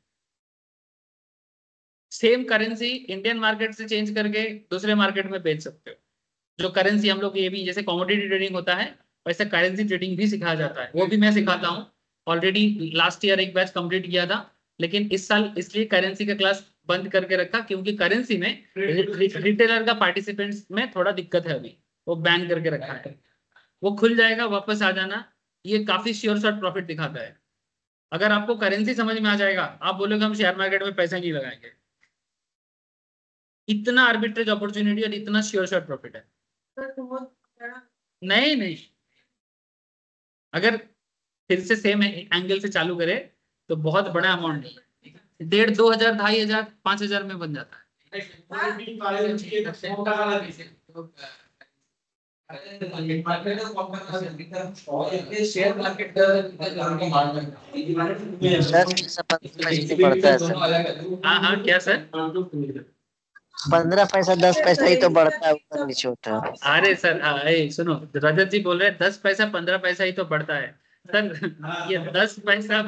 Same currency Indian market से चेंज करके दूसरे मार्केट में बेच सकते हो। जो करेंसी हम लोग ये भी जैसे कमोडिटी ट्रेडिंग होता है वैसे करेंसी ट्रेडिंग भी सिखाया जाता है, वो भी मैं सिखाता हूँ। ऑलरेडी लास्ट ईयर एक बैच कंप्लीट किया था, लेकिन इस साल इसलिए करेंसी का क्लास बंद करके रखा क्योंकि करेंसी में रिटेलर का पार्टिसिपेंट्स में थोड़ा दिक्कत है, अभी वो बैन करके रखा है। वो खुल जाएगा, वापस आ जाना। ये काफी श्योर शॉट प्रॉफिट दिखाता है। अगर आपको करेंसी समझ में आ जाएगा, आप बोलोगे हम शेयर मार्केट में पैसा नहीं लगाएंगे। इतना आर्बिट्रेज अपॉर्चुनिटी और इतना श्योर शॉट प्रॉफिट है। नहीं, अगर फिर से सेम एंगल से चालू करे तो बहुत बड़ा अमाउंट है। 1,500, 2,000, 2,500, 5,000 में बन जाता है। शेयर मार्केट बढ़ता है सर। हाँ क्या सर? 15 पैसा 10 पैसा ही तो बढ़ता है, ऊपर नीचे होता है। अरे सर सुनो, रजत जी बोल रहे हैं 10 पैसा 15 पैसा ही तो बढ़ता है। सर ये 10 पैसा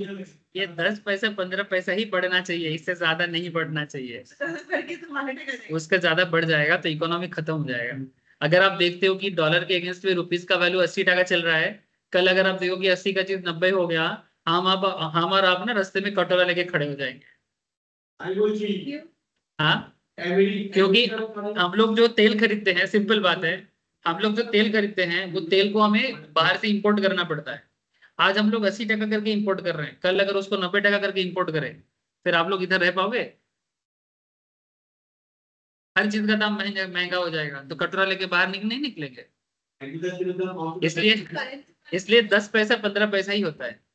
15 पैसा ही बढ़ना चाहिए, इससे ज्यादा नहीं बढ़ना चाहिए। उसका ज्यादा बढ़ जाएगा तो इकोनॉमी खत्म हो जाएगा। अगर आप देखते हो कि डॉलर के अगेंस्ट में रुपीस का वैल्यू 80% चल रहा है, कल अगर आप देखो कि 80 का चीज 90 हो गया, हम और आप ना रास्ते में कटोरा लेके खड़े हो जाएंगे। हाँ, क्योंकि हम लोग जो तेल खरीदते हैं, सिंपल बात है, हम लोग जो तेल खरीदते हैं वो तेल को हमें बाहर से इंपोर्ट करना पड़ता है। आज हम लोग 80% करके इंपोर्ट कर रहे हैं, कल अगर उसको 90% करके इंपोर्ट करें, फिर आप लोग इधर रह पाओगे? हर चीज का दाम महंगा हो जाएगा, तो कटोरा लेके बाहर नहीं निकलेंगे। इसलिए 10 पैसा 15 पैसा ही होता है।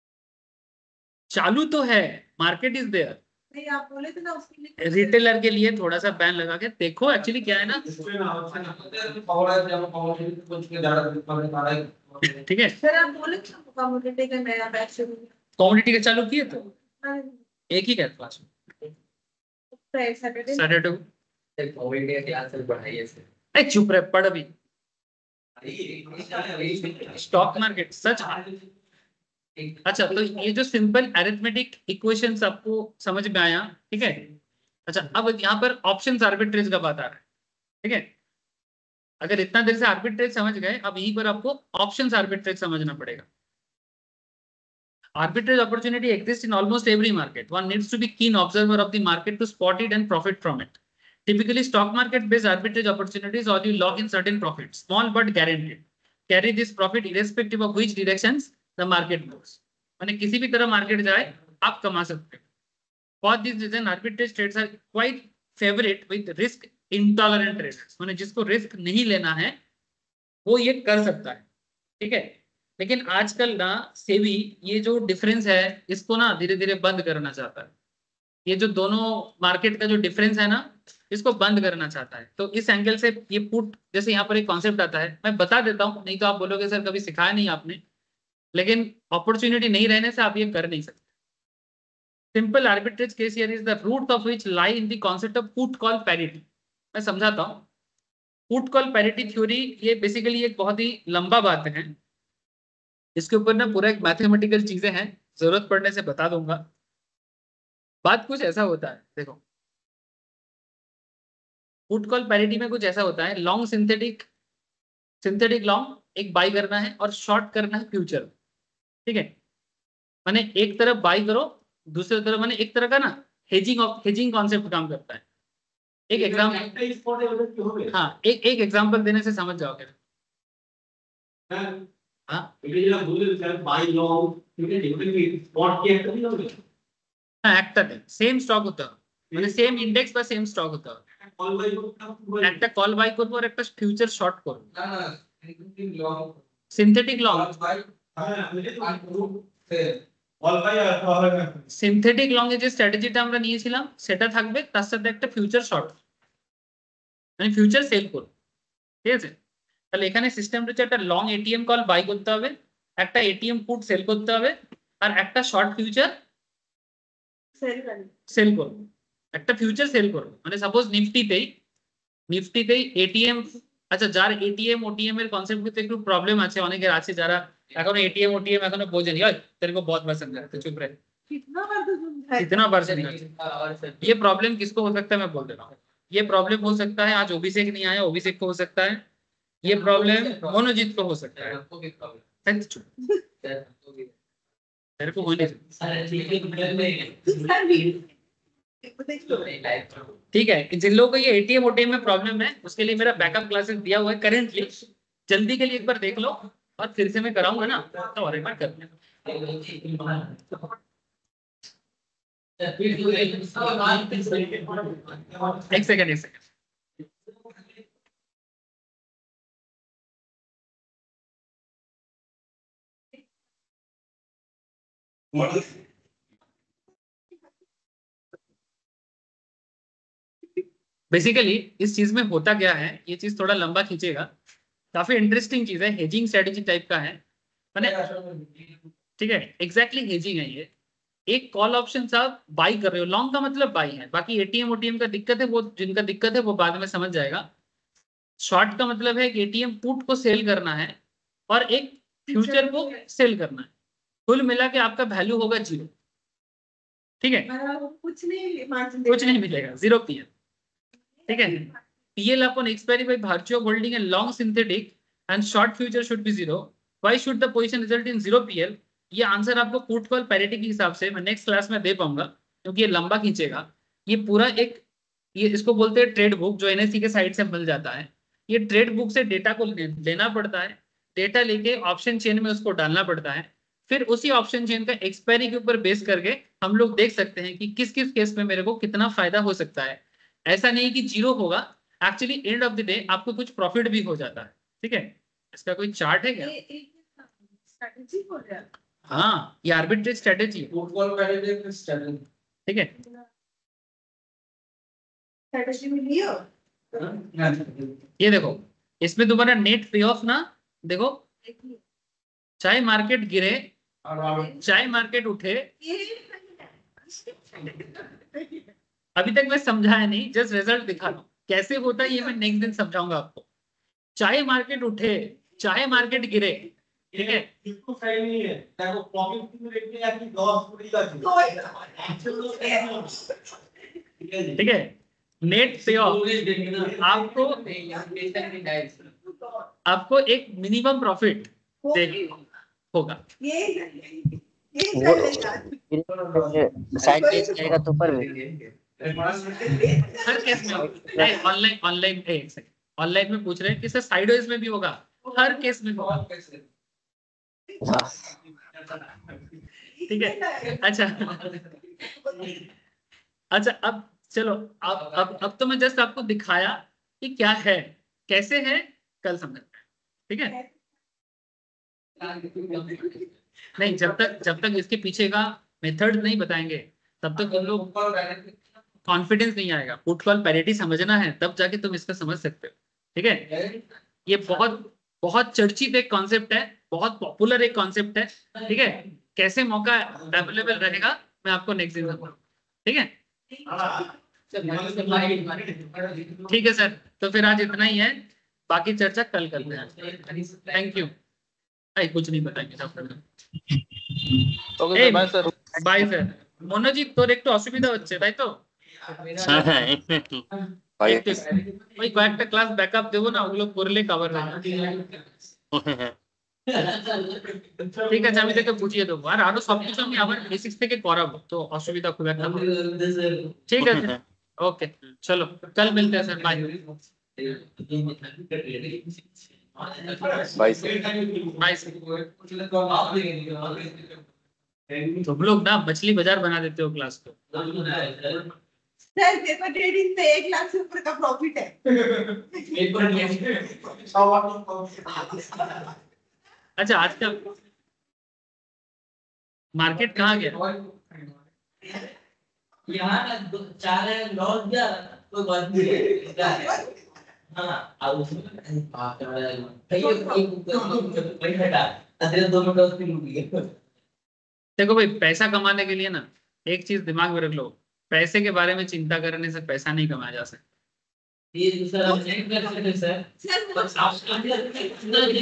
चालू तो है, मार्केट इज देयर। आप बोले थे ना उसके लिए रिटेलर के लिए थोड़ा सा बैन लगा के देखो। एक्चुअली क्या है ना, ठीक है सर, आप बोले थे कम्युनिटी का नया बैच शुरू कम्युनिटी का चालू किए तो एक ही क्या क्लास सैटरडे चुप रहे, पढ़ अभी। स्टॉक मार्केट सच। अच्छा, तो ये जो सिंपल अरिथमेटिक इक्वेशंस आपको समझ में आया, ठीक है। अच्छा, अब यहाँ पर ऑप्शंस आर्बिट्रेज का बात आ रहा है, ठीक है। अगर इतना देर से आर्बिट्रेज समझ गए, अब यहीं पर आपको ऑप्शंस आर्बिट्रेज समझना पड़ेगा। Arbitrage opportunity exists in almost every market. One needs to be keen observer of the market to spot it and profit from it. Typically, stock market based arbitrage opportunities or you lock in certain profits, small but guaranteed. Carry this profit irrespective of which directions the market moves. माने किसी भी तरह मार्केट जाए आप कमा सकते हो. For this reason, arbitrage trades are quite favorite with risk intolerant traders. माने जिसको रिस्क नहीं लेना है वो ये कर सकता है. ठीक है. लेकिन आजकल ना सेबी ये जो डिफरेंस है इसको ना धीरे धीरे बंद करना चाहता है. ये जो दोनों मार्केट का जो डिफरेंस है ना इसको बंद करना चाहता है. तो इस एंगल से ये पुट जैसे यहाँ पर एक कॉन्सेप्ट आता है, मैं बता देता हूँ, नहीं तो आप बोलोगे सर कभी सिखाया नहीं आपने. लेकिन अपॉर्चुनिटी नहीं रहने से आप ये कर नहीं सकते. Simple arbitrage case here is the root of which lie in the concept of put call parity. मैं समझाता हूँ. पुट कॉल पैरिटी थ्योरी ये बेसिकली एक बहुत ही लंबा बात है. इसके ऊपर ना पूरा एक मैथमेटिकल चीजें हैं, जरूरत पड़ने से बता दूंगा. बात कुछ ऐसा होता है, देखो पुट कॉल पैरिटी में कुछ ऐसा होता है. लॉन्ग सिंथेटिक लॉन्ग एक बाई करना है और शॉर्ट करना है फ्यूचर. ठीक है. माने एक तरफ बाई करो, दूसरी तरफ माने एक तरह का ना हेजिंग कॉन्सेप्ट काम करता है. एक एग्जाम्पल, हाँ एक एग्जाम्पल देने से समझ जाओगे. हाँ একটা সেম স্টক হতে হবে, মানে সেম ইন্ডেক্স বা সেম স্টক হতে হবে. একটা কল বাই করব আর একটা ফিউচার শর্ট করব. সিনথেটিক লং, সিনথেটিক লং এর যে স্ট্র্যাটেজিটা আমরা নিয়েছিলাম সেটা থাকবে, তার সাথে একটা ফিউচার শর্ট মানে ফিউচার সেল করব. ঠিক আছে. তাহলে এখানে সিস্টেমটা হচ্ছে একটা লং এটিএম কল বাই করতে হবে, একটা এটিএম পুট সেল করতে হবে আর একটা শর্ট ফিউচার সেল করব. একটা ফিউচার সেল করব মানে সাপোজ নিফটিতেই এটিএম, আচ্ছা যার এটিএম ওটিএম এর কনসেপ্ট করতে একটু প্রবলেম আছে, অনেকের আছে যারা এখনো এটিএম ওটিএম এখনো বোঝেনি. ওই तेरे को बहुत पसंद है तो चुप रहे. कितना परसेंट ये प्रॉब्लम किसको हो सकता है मैं बोल दे रहा हूँ. ये प्रॉब्लम हो सकता है आज ओबीसेक नहीं आया, ओबीसेक को हो सकता है. ये प्रॉब्लम मोनोजीत को हो सकता है. तेरे को होने ठीक है. जिन लोगों को ये एटीएम ओटीएम में प्रॉब्लम है उसके लिए मेरा बैकअप क्लासेस दिया हुआ है करेंटली. जल्दी के लिए एक बार देख लो और फिर से मैं कराऊंगा ना तो और एक बार कर लेना. एक सेकंड बेसिकली इस चीज में होता क्या है, ये चीज थोड़ा लंबा खींचेगा, काफी इंटरेस्टिंग चीज है. हेजिंग स्ट्रेटेजी टाइप का है. ठीक है. एग्जैक्टली हेजिंग है ये. एक कॉल ऑप्शन आप बाई कर रहे हो, लॉन्ग का मतलब बाई है. बाकी एटीएम ओटीएम का दिक्कत है, वो जिनका दिक्कत है वो बाद में समझ जाएगा. शॉर्ट का मतलब है कि एटीएम पुट को सेल करना है और एक फ्यूचर को सेल करना है. कुल मिला के आपका वैल्यू होगा 0. ठीक है. कुछ नहीं मिलेगा, 0 पीएल. ठीक है. PL upon expiry by virtue of holding a long synthetic and short future should be 0. Why should the position result in 0 PL? ये आंसर आपको पुट कॉल पैरिटी के हिसाब से मैं नेक्स्ट क्लास में दे पाऊंगा क्योंकि ये लंबा खींचेगा. ये पूरा एक ये इसको बोलते हैं ट्रेड बुक, जो एनएससी के साइड से मिल जाता है. ये ट्रेड बुक से डेटा को लेना पड़ता है, डेटा लेके ऑप्शन चेन में उसको डालना पड़ता है. फिर उसी ऑप्शन चेन का एक्सपायरी के ऊपर बेस करके हम लोग देख सकते हैं कि किस किस केस में मेरे को कितना फायदा हो सकता है. ऐसा नहीं कि 0 होगा, actually end of the day आपको कुछ प्रॉफिट भी हो जाता है. ठीक है. इसका कोई चार्ट है क्या? स्ट्रैटेजी बोल रहे हैं. हाँ ये आर्बिट्रेज स्ट्रेटेजी. ठीक है. स्ट्रैटेजी में लियो. ये देखो इसमें तुम्हारा नेट पे ऑफ ना, देखो चाहे मार्केट गिरे चाहे मार्केट उठे, अभी तक मैं समझाया नहीं, जस्ट रिजल्ट दिखा दो कैसे होता है. ये मैं नेक्स्ट दिन समझाऊंगा आपको. चाहे मार्केट उठे चाहे मार्केट गिरे. ठीक है. इसको सही नहीं है. देखो प्रॉफिट में देखते हैं कि लॉस पूरी का ठीक है. नेट पे ऑफ आपको एक मिनिमम प्रॉफिट होगा. साइड बेच जाएगा तो ऊपर भी हर केस में ऑनलाइन ऑनलाइन एक सेकंड ऑनलाइन में पूछ रहे हैं कि सर साइडवेज में भी होगा, हर केस में होगा। ठीक है अच्छा अच्छा अब चलो अब तो मैं जस्ट आपको दिखाया कि क्या है कैसे है, कल समझ ठीक है। नहीं जब तक इसके पीछे का मेथड नहीं बताएंगे तब तक तुम लोग कॉन्फिडेंस नहीं आएगा। पुट कॉल पैरिटी समझना है तब जाके तुम इसका समझ सकते हो। ठीक है ये बहुत चर्चित एक कॉन्सेप्ट है, बहुत पॉपुलर एक कॉन्सेप्ट है। ठीक है कैसे मौका अवेलेबल रहेगा मैं आपको नेक्स्ट दिन बताऊंगा। ठीक है ठीक है सर, तो फिर आज इतना ही है, बाकी चर्चा कल करते हैं। Thank you. कुछ नहीं बताएंगे सर। Bye sir. মনোজি তোর একটু অসুবিধা হচ্ছে তাই তো? ওই কয়েকটা ক্লাস ব্যাকআপ দেবো না, ওগুলো করলে কভার হয়ে যাবে। ঠিক আছে আমি তোকে বুঝিয়ে দেবো, আর আরো সবকিছু আমি আবার বেসিক্স থেকে করাবো, তো অসুবিধা খুব একটা হবে না। ঠিক আছে ओके चलो कल मिलते हैं सर। Bye bye. तुम लोग ना मछली बाजार बना देते हो क्लास को। सर पेपर ट्रेडिंग पे 1 लाख से ऊपर का प्रॉफिट है। अच्छा आज का मार्केट कहाँ गया? यहाँ ना 4 लॉस गया कोई बात नहीं। हाँ अब उसमें देखो भाई पैसा कमाने के लिए ना एक चीज दिमाग में रख लो, पैसे के बारे में चिंता करने से पैसा नहीं कमाया जा सकता। ये दूसरा नहीं कर सकते सर।